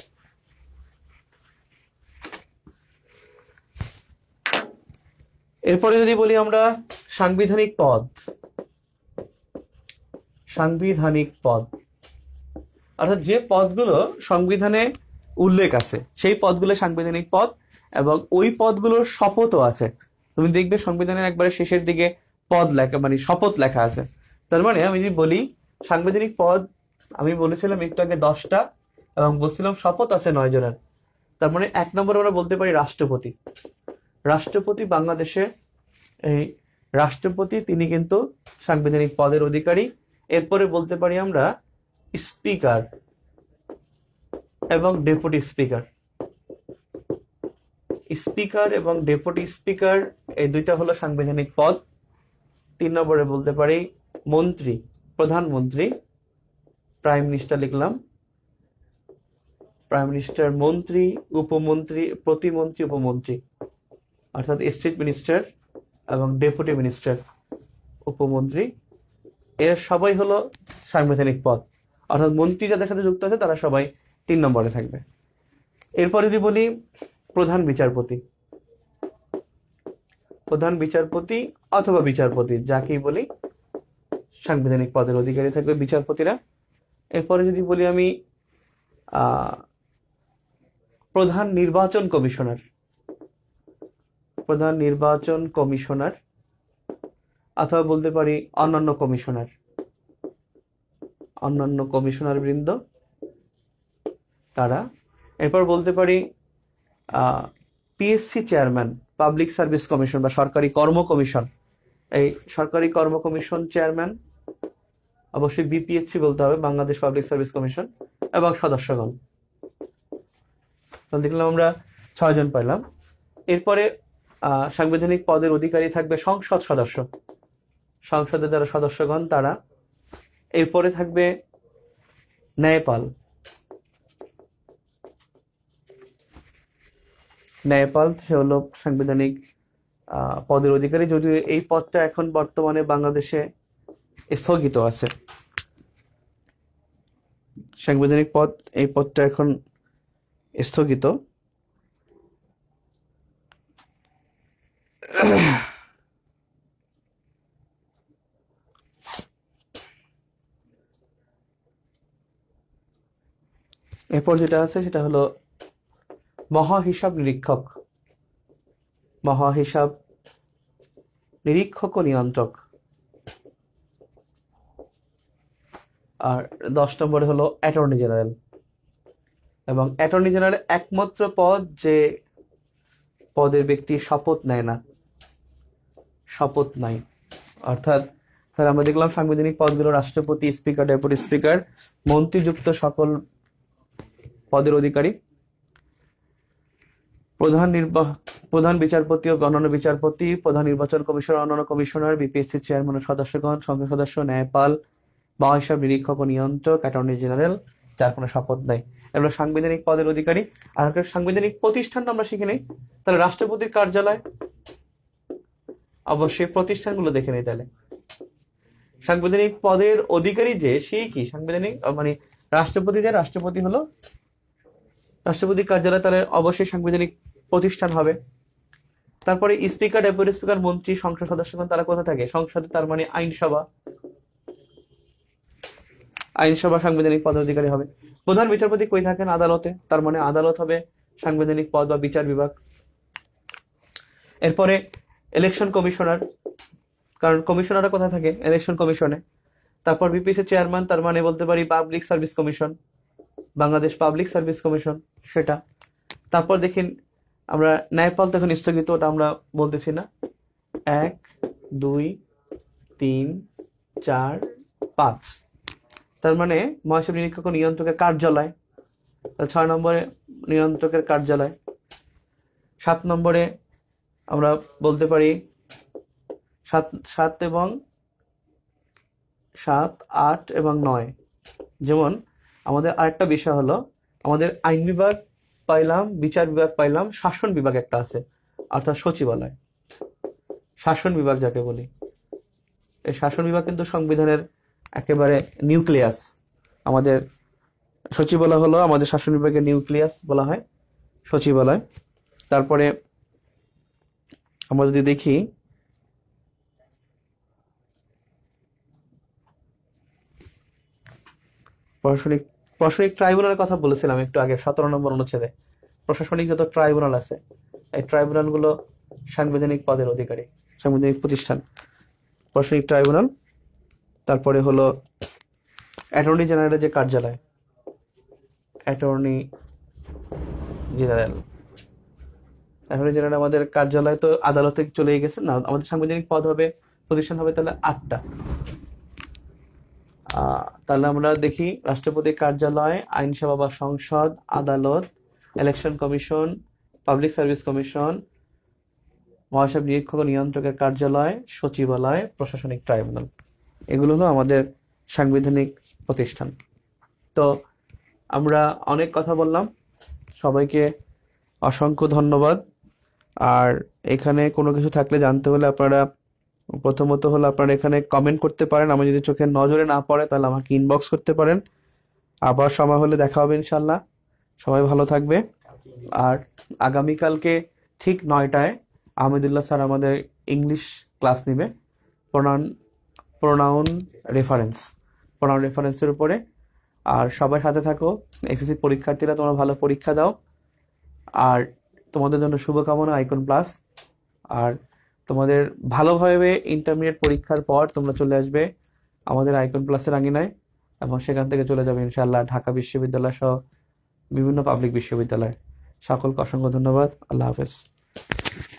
এরপরে যদি বলি আমরা সাংবিধানিক পদ, সাংবিধানিক পদ অর্থাৎ যে পদগুলো সংবিধানে উল্লেখ আছে সেই পদগুলো সাংবিধানিক পদ, এবং ওই পদগুলোর শপথও আছে। তুমি দেখবে সংবিধানের একবারে শেষের দিকে পদ লেখা, মানে শপথ লেখা আছে। তার মানে আমি যদি বলি সাংবিধানিক পদ, আমি বলেছিলাম একটু আগে 10টা, এবং বলছিলাম শপথ আছে 9 জনের। তার মানে 1 নম্বরে আমরা বলতে পারি রাষ্ট্রপতি। রাষ্ট্রপতি বাংলাদেশে, এই রাষ্ট্রপতি তিনি কিন্তু সাংবিধানিক পদের অধিকারী। এরপরে বলতে পারি আমরা স্পিকার এবং ডেপুটি স্পিকার। স্পিকার এবং ডেপুটি স্পিকার এই দুইটা হলো সাংবিধানিক পদ। 3 নম্বরে বলতে পারি মন্ত্রী, প্রধানমন্ত্রী, প্রাইম মিনিস্টার লিখলাম, প্রাইম মিনিস্টার, মন্ত্রী, উপমন্ত্রী, প্রতিমন্ত্রী, উপমন্ত্রী, অর্থাৎ স্টেট মিনিস্টার এবং ডেপুটি মিনিস্টার, উপমন্ত্রী, এর সবাই হলো সাংবিধানিক পদ। অর্থাৎ মন্ত্রী যাদের সাথে যুক্ত আছে তারা সবাই 3 নম্বরে থাকবে। এরপরে যদি বলি প্রধান বিচারপতি, প্রধান বিচারপতি অথবা বিচারপতি, যাকেই বলি সাংবিধানিক পদের অধিকারী থাকবে বিচারপতিরা। এরপরে যদি বলি আমি প্রধান নির্বাচন কমিশনার, প্রধান নির্বাচন কমিশনার, অথবা বলতে পারি অন্যান্য কমিশনার, অন্যান্য কমিশনার বৃন্দ তারা। এরপর বলতে পারি PSC chairman, public service commission বা সরকারি কর্ম কমিশন, এই সরকারি কর্ম কমিশন চেয়ারম্যান, অবশ্যই বিপিএসসি বলতে হবে, বাংলাদেশ পাবলিক সার্ভিস কমিশন, এবং সদস্যগণ। তাহলে দেখলাম আমরা 6 জন পাইলাম। এরপরে সাংবিধানিক পদের অধিকারী থাকবে সংসদ সদস্য, সংসদের যারা সদস্যগণ তারা। এরপরে থাকবে ন্যায়পাল, ন্যায়পাল সে হলো সাংবিধানিক পদের অধিকারী, যদিও এই পদটা এখন বর্তমানে বাংলাদেশে স্থগিত আছে। সাংবিধানিক পদ, এই পদটা এখন স্থগিত। এরপর যেটা আছে সেটা হলো মহাহিসাব নিরীক্ষক, মহাহিসাব নিরীক্ষক ও নিয়ন্ত্রক। আর 10 নম্বরে হলো অ্যাটর্নি জেনারেল, এবং অ্যাটর্নি জেনারেল একমাত্র পদ যে পদের ব্যক্তি শপথ নেয় না, শপথ নাই। অর্থাৎ তাহলে আমরা দেখলাম সাংবিধানিক পদগুলো রাষ্ট্রপতি, স্পিকার, ডেপুটি স্পিকার, মন্ত্রীযুক্ত সকল পদের অধিকারী। প্রধান বিচারপতি ও অন্যান্য বিচারপতি, প্রধান নির্বাচন কমিশনার, অন্যান্য কমিশনার, বিপিএসসি চেয়ারম্যান ও সদস্যগণ, সংসদ সদস্য, ন্যায়পাল, মহাহিসাব নিরীক্ষক ও নিয়ন্ত্রক, অ্যাটর্নি জেনারেল, যার কোনো শপথ নাই। এগুলো সাংবিধানিক পদের অধিকারী। আর একটা সাংবিধানিক প্রতিষ্ঠান আমরা শিখে নেই। তাহলে রাষ্ট্রপতির কার্যালয়, অবশ্যই প্রতিষ্ঠানগুলো দেখে নেই। তাহলে সাংবিধানিক পদের অধিকারী যে সেই কি সাংবিধানিক মানে রাষ্ট্রপতি হলো রাষ্ট্রপতি কার্যালয়, তাহলে অবশ্যই সাংবিধানিক প্রতিষ্ঠান হবে। তারপরে স্পিকার, ডেপুটি স্পিকার, মন্ত্রী, সংসদ সদস্যগণ তারা কোথায় থাকে? সংসদে, তার মানে আইনসভা সাংবিধানিক পদ অধিকারী হবে। প্রধান বিচারপতি কই থাকেন? আদালতে, তার মানে আদালত হবে সাংবিধানিক পদ বা বিচার বিভাগ। এরপরে ইলেকশন কমিশনার, কারণ কমিশনাররা কোথায় থাকে? ইলেকশন কমিশনে। তারপর বিপিসি চেয়ারম্যান, তার মানে বলতে পারি Public service Commission, Bangladesh Public service Commission সেটা। তারপর দেখেন আমরা ন্যায়পাল তো এখন স্থগিত, ওটা আমরা বলতেছি না। 1, 2, 3, 4, 5, তার মানে মহাসচিব, নিরীক্ষক ও নিয়ন্ত্রকের কার্যালয়। 6 নম্বরে নিয়ন্ত্রকের কার্যালয়। 7 নম্বরে আমরা বলতে পারি 7, 8 এবং 9। যেমন আমাদের আরেকটা বিষয় হলো, আমাদের আইন বিভাগ পাইলাম, বিচার বিভাগ পাইলাম, শাসন বিভাগ একটা আছে, অর্থাৎ সচিবালয়। শাসন বিভাগ যাকে বলি, এই শাসন বিভাগ কিন্তু সংবিধানের একেবারে নিউক্লিয়াস। আমাদের সচিবালয় হলো আমাদের শাসন বিভাগের নিউক্লিয়াস বলা হয়, সচিবালয়। তারপরে আমরা যদি দেখি প্রশাসনিক ট্রাইব্যুনালের কথা বলেছিলাম একটু আগে 17 নম্বর অনুচ্ছেদে। প্রশাসনিক যত ট্রাইব্যুনাল আছে, এই ট্রাইব্যুনাল গুলো সাংবিধানিক পদের অধিকারী, সাংবিধানিক প্রতিষ্ঠান, প্রশাসনিক ট্রাইব্যুনাল। তারপরে হলো অ্যাটর্নি জেনারেলের যে কার্যালয়, অ্যাটর্নি জেনারেল আমাদের কার্যালয় তো আদালতে চলে গেছে না, আমাদের সাংবিধানিক পদ হবে, প্রতিষ্ঠান হবে তাহলে 8টা। তাহলে আমরা দেখি রাষ্ট্রপতি কার্যালয়, আইনসভা বা সংসদ, আদালত, election commission, public service commission, মহাসচিব, নিরীক্ষক ও নিয়ন্ত্রকের কার্যালয়, সচিবালয়, প্রশাসনিক ট্রাইব্যুনাল, এগুলো হলো আমাদের সাংবিধানিক প্রতিষ্ঠান। তো আমরা অনেক কথা বললাম, সবাইকে অসংখ্য ধন্যবাদ। আর এখানে কোনো কিছু থাকলে জানতে হলে আপনারা প্রথমত হলো আপনারা এখানে কমেন্ট করতে পারেন, আমি যদি চোখের নজরে না পড়ে তাহলে আমাকে ইনবক্স করতে পারেন। আবার সময় হলে দেখা হবে ইনশাল্লাহ। সবাই ভালো থাকবে। আর আগামীকালকে ঠিক 9টায় আহমেদুল্লাহ স্যার আমাদের ইংলিশ ক্লাস নেবে, প্রোনাউন রেফারেন্সের উপরে। আর সবাই সাথে থাকো, এসএসসি পরীক্ষার্থীরা তোমরা ভালো পরীক্ষা দাও, আর তোমাদের জন্য শুভকামনা আইকন প্লাস। আর তোমাদের ভালোভাবে ইন্টারমিডিয়েট পরীক্ষার পর তোমরা চলে আসবে আমাদের আইকন প্লাসের আঙিনায়, এবং সেখান থেকে চলে যাবে ইনশাআল্লাহ ঢাকা বিশ্ববিদ্যালয় সহ বিভিন্ন পাবলিক বিশ্ববিদ্যালয়। সকলকে অসংখ্য ধন্যবাদ। আল্লাহ হাফেজ।